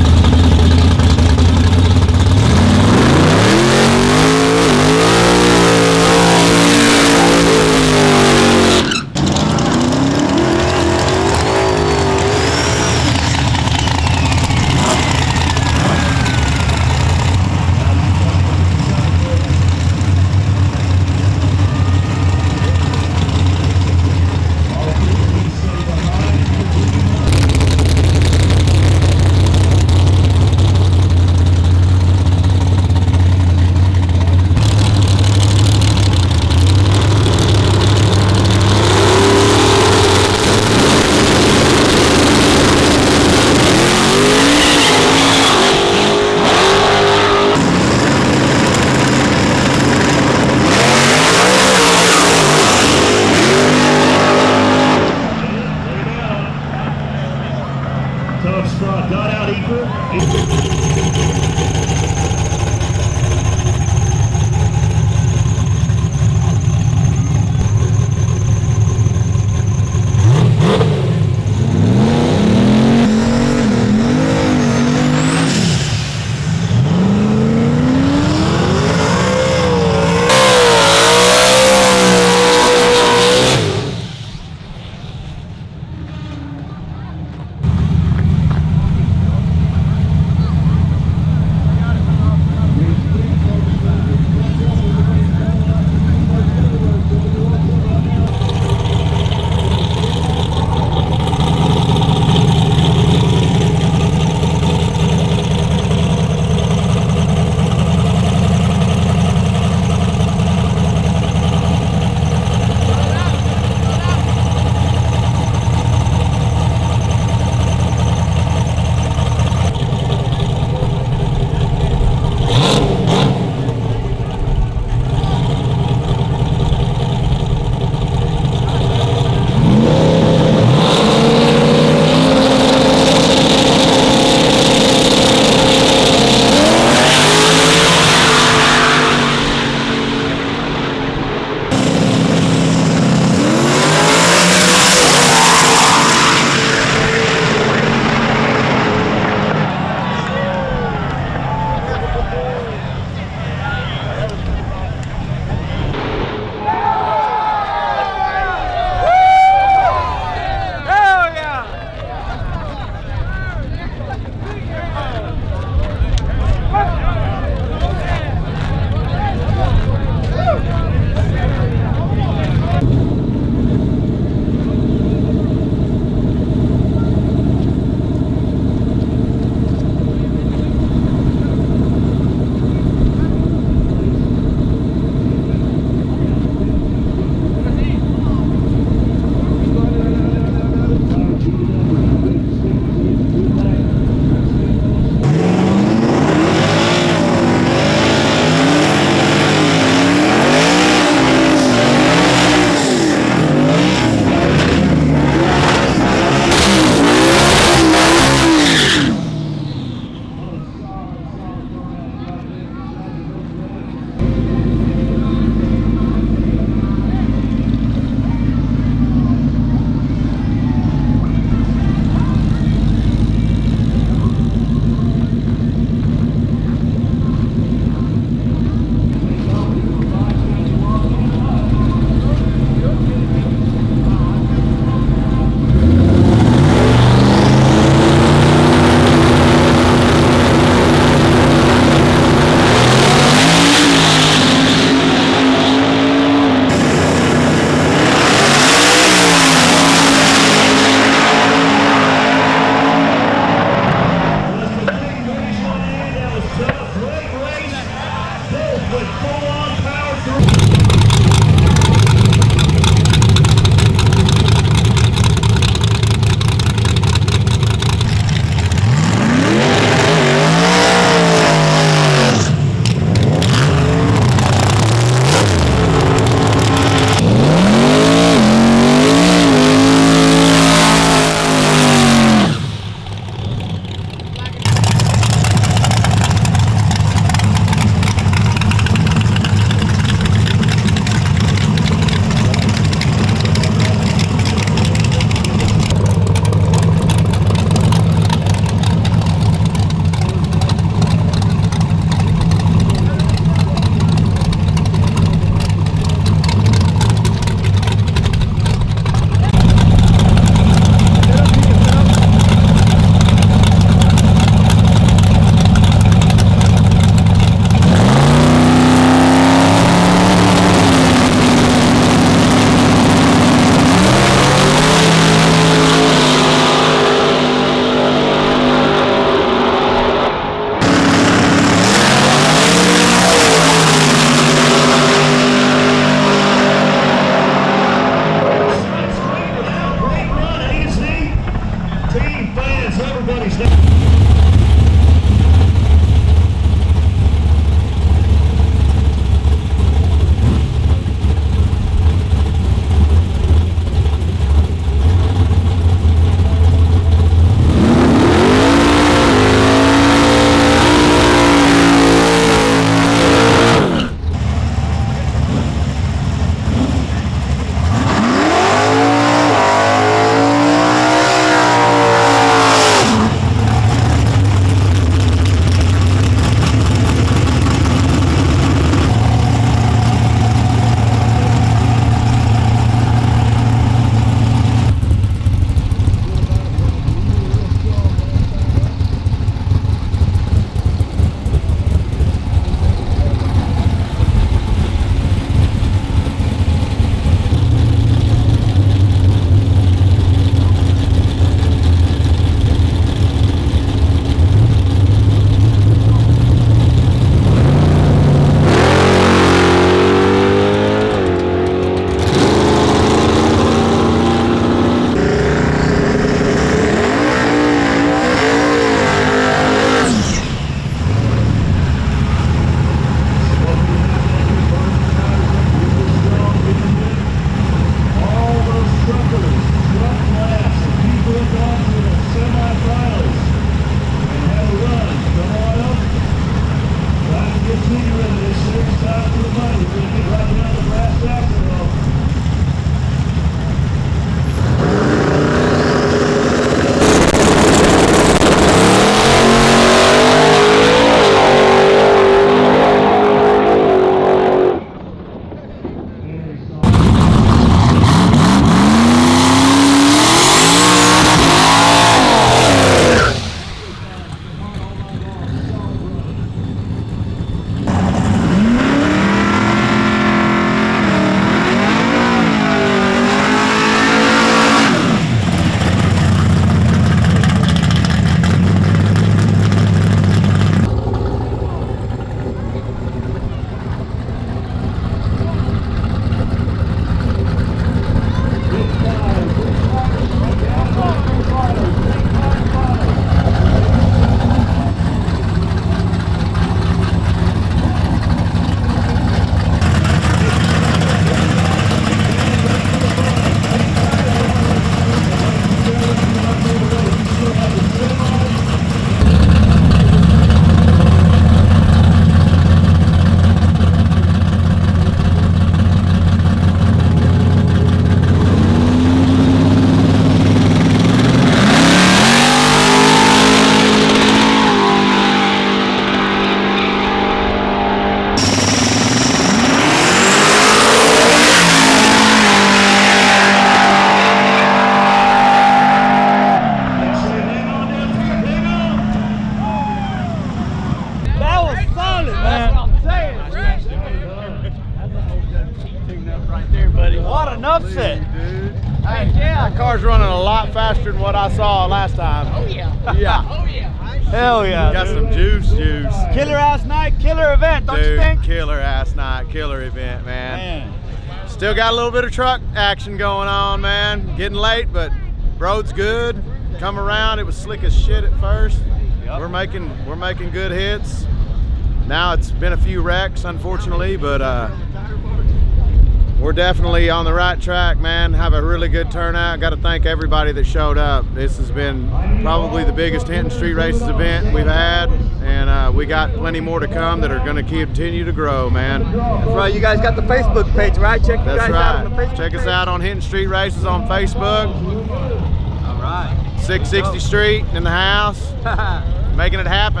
tuned up right there, buddy. What an upset. Hey, yeah. That car's running a lot faster than what I saw last time. Oh, yeah. Yeah. Oh, yeah. Hell yeah. Got dude. some juice, juice. Killer ass night, killer event, don't Dude, you think? killer ass night, killer event, man. Man. Still got a little bit of truck action going on, man. Getting late, but road's good. Come around, it was slick as shit at first. Yep. We're making we're making good hits. Now it's been a few wrecks, unfortunately, but uh, we're definitely on the right track, man. Have a really good turnout. Got to thank everybody that showed up. This has been probably the biggest Hinton Street Races event we've had, and uh, we got plenty more to come that are going to continue to grow, man. That's right, you guys got the Facebook page, right? Check you That's guys right. out on the Facebook Check us page. out on Hinton Street Races on Facebook. All right. six sixty Street in the house. Making it happen.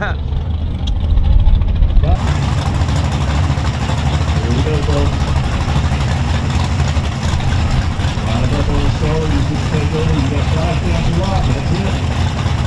Here we go, folks. Line up on the start. You just take over. You got five down the rock. That's it.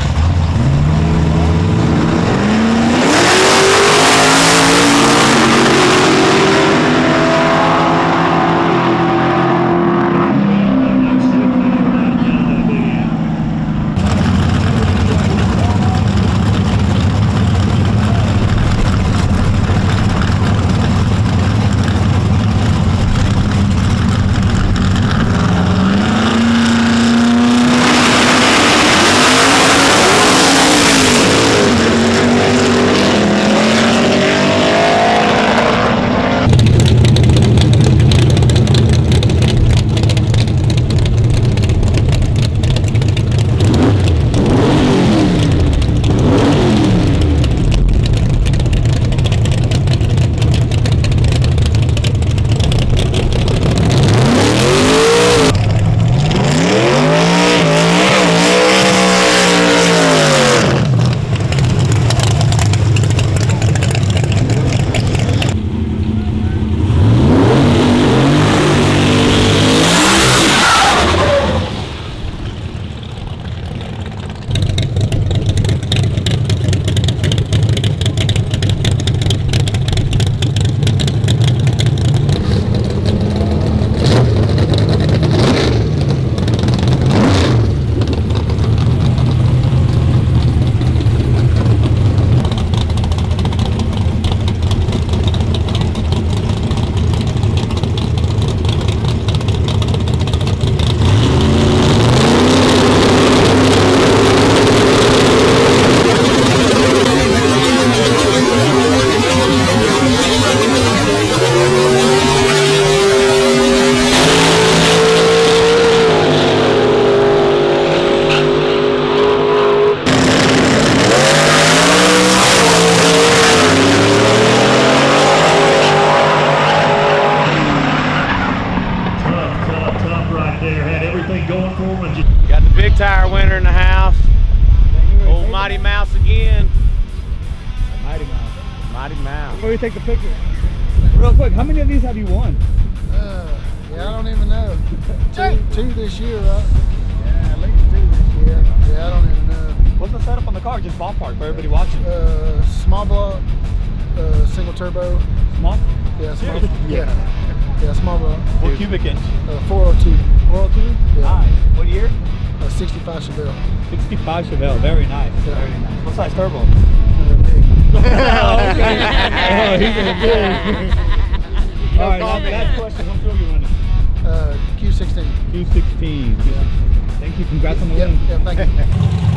Got the big tire winner in the house. Old Mighty Mouse again. Mighty Mouse. Mighty Mouse. Before we take the picture, real quick, how many of these have you won? Uh, yeah, I don't even know. Two, two this year, right? Yeah, at least two this year. Yeah, I don't even know. What's the setup on the car? Just ballpark for everybody watching. Uh, small block, uh, single turbo. Small? Yeah, small. Serious? Yeah. Yeah, small block. What cubic inch? Uh, four oh two. four oh two? Yeah. Nice. What year? Uh, sixty-five Chevelle. sixty-five Chevelle. Very nice. Yeah. Very nice. What size turbo? Uh, big. Oh, okay. Oh, he's in a big. All right, last, last question. What fuel you running? Uh, Q sixteen. Q sixteen. Yeah. Thank you. Congrats on the Yep, win. yeah, thank you.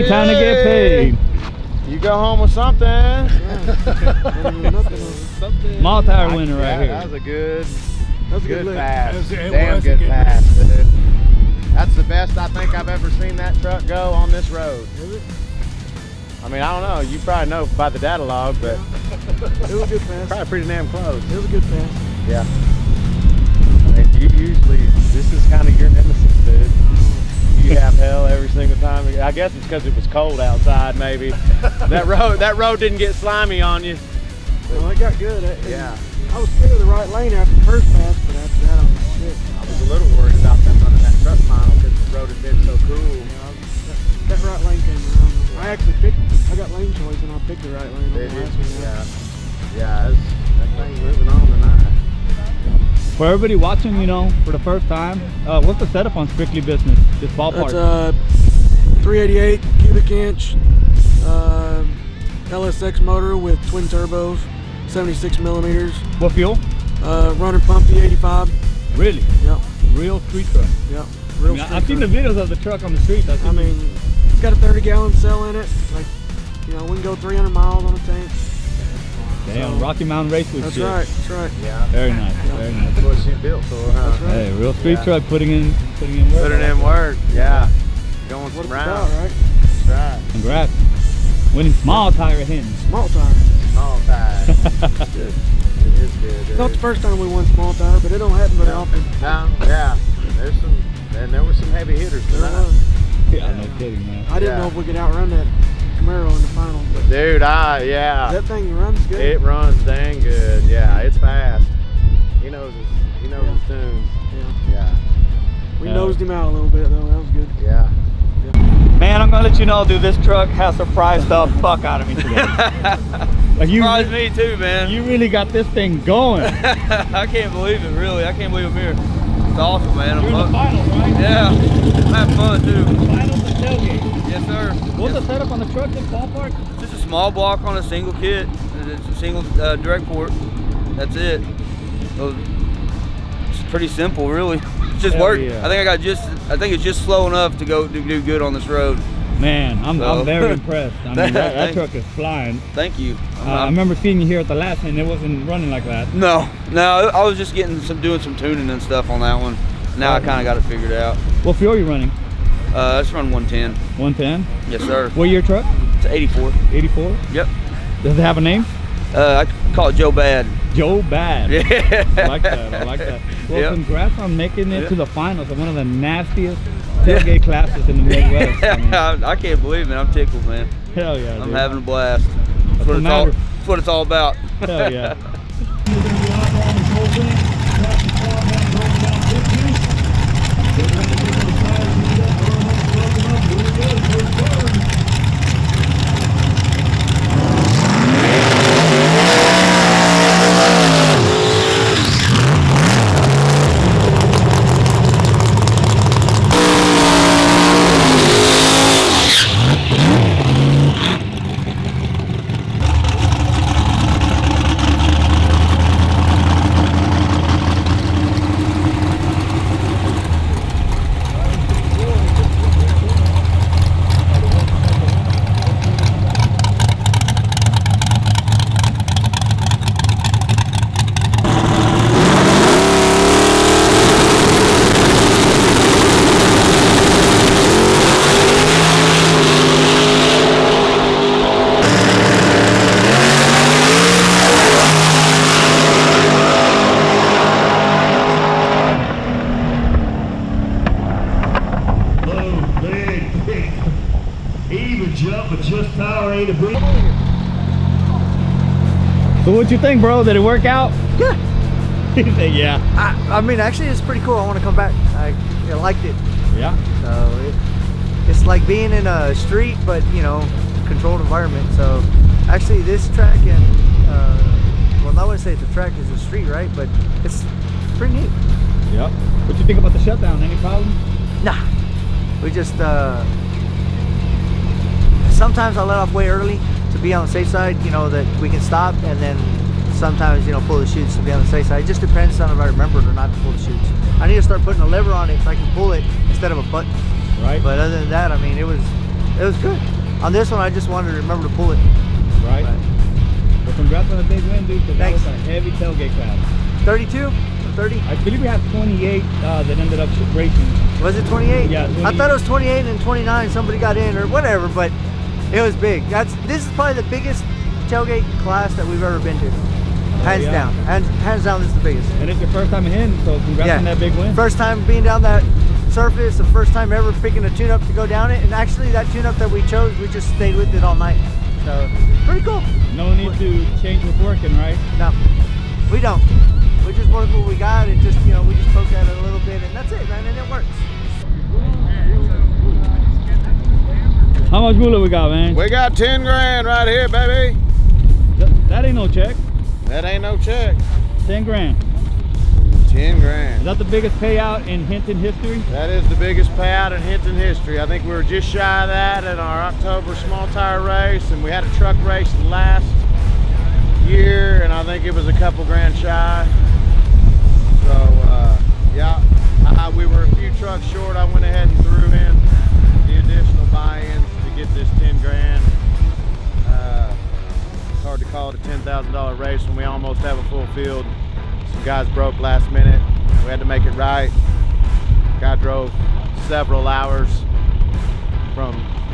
time to get paid. You go home with something. Small tire winner right Yeah, here. That was a good, That was a good good lift. pass. That was- it Damn was a good good pass, dude. That's the best I think I've ever seen that truck go on this road. Is it? I mean, I don't know. You probably know by the data log, but It was a good pass. probably pretty damn close. It was a good pass. Yeah. And you usually, this is kind of your nemesis, dude. You have hell every single time. I guess it's because it was cold outside, maybe. That road, that road didn't get slimy on you. Well, it got good. It, Yeah. I was clear of the right lane after the first pass, but after that, I was shit. I was a little worried about them running that truck final because the road had been so cool. Yeah, I was, that, that right lane came around. I actually picked, I got lane choice and I picked the right lane on the Did you? last one. Yeah. Yeah, it's, that thing's moving on tonight. For everybody watching, you know, for the first time, uh, what's the setup on Strictly Business? This ballpark. That's uh, three eighty-eight cubic inch uh, L S X motor with twin turbos, seventy-six millimeters. What fuel? Uh, running pump E eighty-five. Really? Yep. Real street truck. Yep. I Real mean, street I've seen the truck. videos of the truck on the street. I mean, it's got a thirty gallon cell in it. Like, you know, we can go three hundred miles on a tank. damn, so- Rocky Mountain Raceway That's shit. right. That's right. Yeah. Very nice. Very nice. That's what she built for, huh? That's right. Hey, real street Yeah. truck putting in, putting in work. Putting in work. Yeah. Going What some it's rounds. about, right? That's right. Congrats. Winning small tire hens. Small tire. Small tire. It's good. It is good. It's not the first time we won small tire, but it don't happen very often. No, yeah. There's some, and there were some heavy hitters There tonight. was. Yeah, no kidding, man. I didn't Yeah. know if we could outrun that Camaro in the final, but Dude, I, yeah. that thing runs good. It runs dang good. Yeah, it's fast. He knows his, he knows Yeah. his tunes. Yeah. Yeah. We Yeah. nosed him out a little bit though. That was good. Yeah. Man, I'm gonna let you know, dude, this truck has surprised the fuck out of me today. Like you, Surprised me too, man. you really got this thing going. I can't believe it, really. I can't believe I'm here. It's awesome, man. I'm You're in the fun. finals, right? Yeah, I'm having fun too. Finals and tailgate. Yes, sir. What's Yes. the setup on the truck, this ballpark? Just a small block on a single kit. It's a single uh, direct port. That's it. So it's pretty simple, really. It's just Hell work. yeah. I think I got just. I think it's just slow enough to go to do good on this road. Man, I'm, So- I'm very impressed. I mean, that, that Thank- truck is flying. Thank you. Uh, I remember seeing you here at the last and it wasn't running like that. No, no, I was just getting some, doing some tuning and stuff on that one. Now I kind of got it figured out. What fuel are you running? Uh, let's run one ten. one ten? Yes, sir. What year truck? It's eighty-four. eighty-four? Yep. Does it have a name? Uh, I call it Joe Bad. Joe Bad. Yeah. I like that. I like that. Well, Yep. congrats on making it Yep. to the finals of one of the nastiest tailgate classes in the Midwest. I mean, I, I can't believe it. I'm tickled, man. hell yeah, I'm dude. having a blast. That's, That's what what it's all. matters. That's what it's all about. Hell yeah. We're going to be eyeballing this whole thing. Watch the car back, roll it down fifty. They're going to get the tires heated up, burn up, burn them up. Here we go, first burn. Low, big, big. Even jump, but just power ain't a big. So what you think, bro? Did it work out? Yeah. He said, yeah. I, I mean, actually, it's pretty cool. I want to come back. I, I liked it. Yeah. So it, it's like being in a street, but you know, controlled environment. So actually, this track and uh, well, I wouldn't say it's a track; it's a street, right? But it's pretty neat. Yep. What you think about the shutdown? Any problems? Nah, we just uh, sometimes I let off way early to be on the safe side. You know that we can stop, and then sometimes you know pull the chutes to be on the safe side. It just depends on if I remember or not to pull the chutes. I need to start putting a lever on it so I can pull it instead of a button. Right. But other than that, I mean, it was it was good. On this one, I just wanted to remember to pull it. Right. Well, congrats on the big win, dude. 'Cause that Thanks. was a heavy tailgate crowd. thirty-two? thirty? I believe we had twenty-eight uh, that ended up racing. Was it twenty-eight? Yeah. I thought it was twenty-eight and twenty-nine. Somebody got in or whatever, but it was big. That's This is probably the biggest tailgate class that we've ever been to. Hands yeah. down. Hands, hands down, this is the biggest. And it's your first time in, so congrats Yeah. on that big win. First time being down that surface, the first time ever picking a tune-up to go down it. And actually, that tune-up that we chose, we just stayed with it all night. So, pretty cool. No need to change what's working, right? No, we don't. We just work what we got and just, you know, we just poke at it a little bit and that's it, man, and it works. How much moolah we got, man? We got ten grand right here, baby. That, that ain't no check. That ain't no check. ten grand. ten grand. Is that the biggest payout in Hinton history? That is the biggest payout in Hinton history. I think we were just shy of that in our October small tire race, and we had a truck race last year, and I think it was a couple grand shy. So, uh, yeah, I, we were a few trucks short. I went ahead and threw in the additional buy-ins to get this ten grand. Uh, it's hard to call it a ten thousand dollar race when we almost have a full field. Some guys broke last minute. We had to make it right. Guy drove several hours from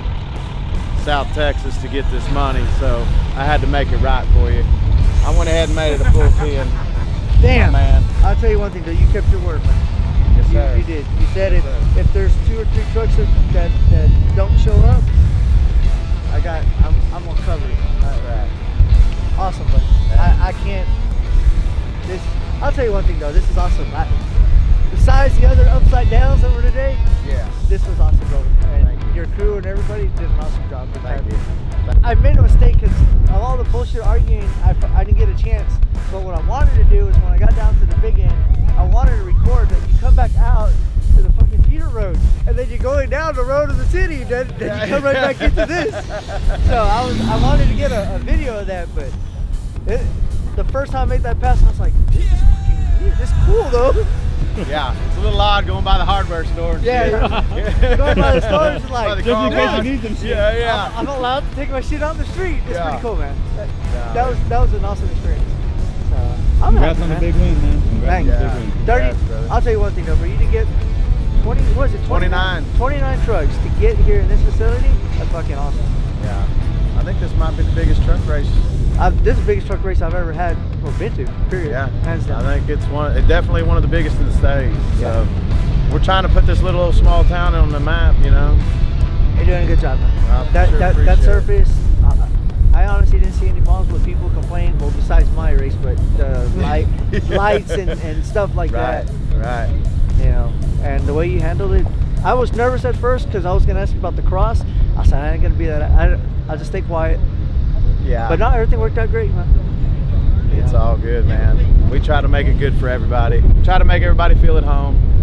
South Texas to get this money, so I had to make it right for you. I went ahead and made it a full ten. Damn, man. I'll tell you one thing though, you kept your word, man. Yes, you, sir. you did. You said if, if there's two or three trucks that, that, that don't show up, I got, I'm, I'm gonna cover it. All right. Awesome, buddy. I, I can't, this, I'll tell you one thing though, this is awesome. I, besides the other upside downs that were today, yeah, this was awesome, bro. And your crew and everybody did an awesome job. Thank you. I made a mistake because of all the bullshit arguing, I, I didn't get a chance. But what I wanted to do is when I got down to the big end, I wanted to record that you come back out to the fucking feeder road, and then you're going down the road of the city, and then, then you come right back into this. So I was, I wanted to get a, a video of that, but it, the first time I made that pass, I was like, this is fucking weird. This is cool though. Yeah, it's a little odd going by the hardware store. And Yeah, shit. yeah. Going by the stores is like, Just in case yeah, you need some shit. Yeah, yeah. I'm, I'm allowed to take my shit on the street. It's Yeah. pretty cool, man. That, Yeah, that was that was an awesome experience. So, I'm Congrats happy, on the man. big win, man. Congrats Thanks. on the big win. thirty. Yes, brother. I'll tell you one thing though, for you to get twenty, what is it? twenty-nine. twenty-nine trucks to get here in this facility, that's fucking awesome. Yeah. I think this might be the biggest truck race. I've, this is the biggest truck race I've ever had or been to. Period. Yeah. Hands down. I think it's one, it's definitely one of the biggest in the state. Yeah. So we're trying to put this little small town on the map, you know. You're doing a good job, man. I that sure that, that appreciate it. surface, uh, I honestly didn't see any problems with people complaining. Well, besides my race, but the light, lights and, and stuff like Right. that. Right. You know, and the way you handled it, I was nervous at first because I was gonna ask you about the cross. I said I ain't gonna be that. I, I'll just stay quiet. Yeah. But not everything worked out great, man. It's all good, man. We try to make it good for everybody. Try to make everybody feel at home.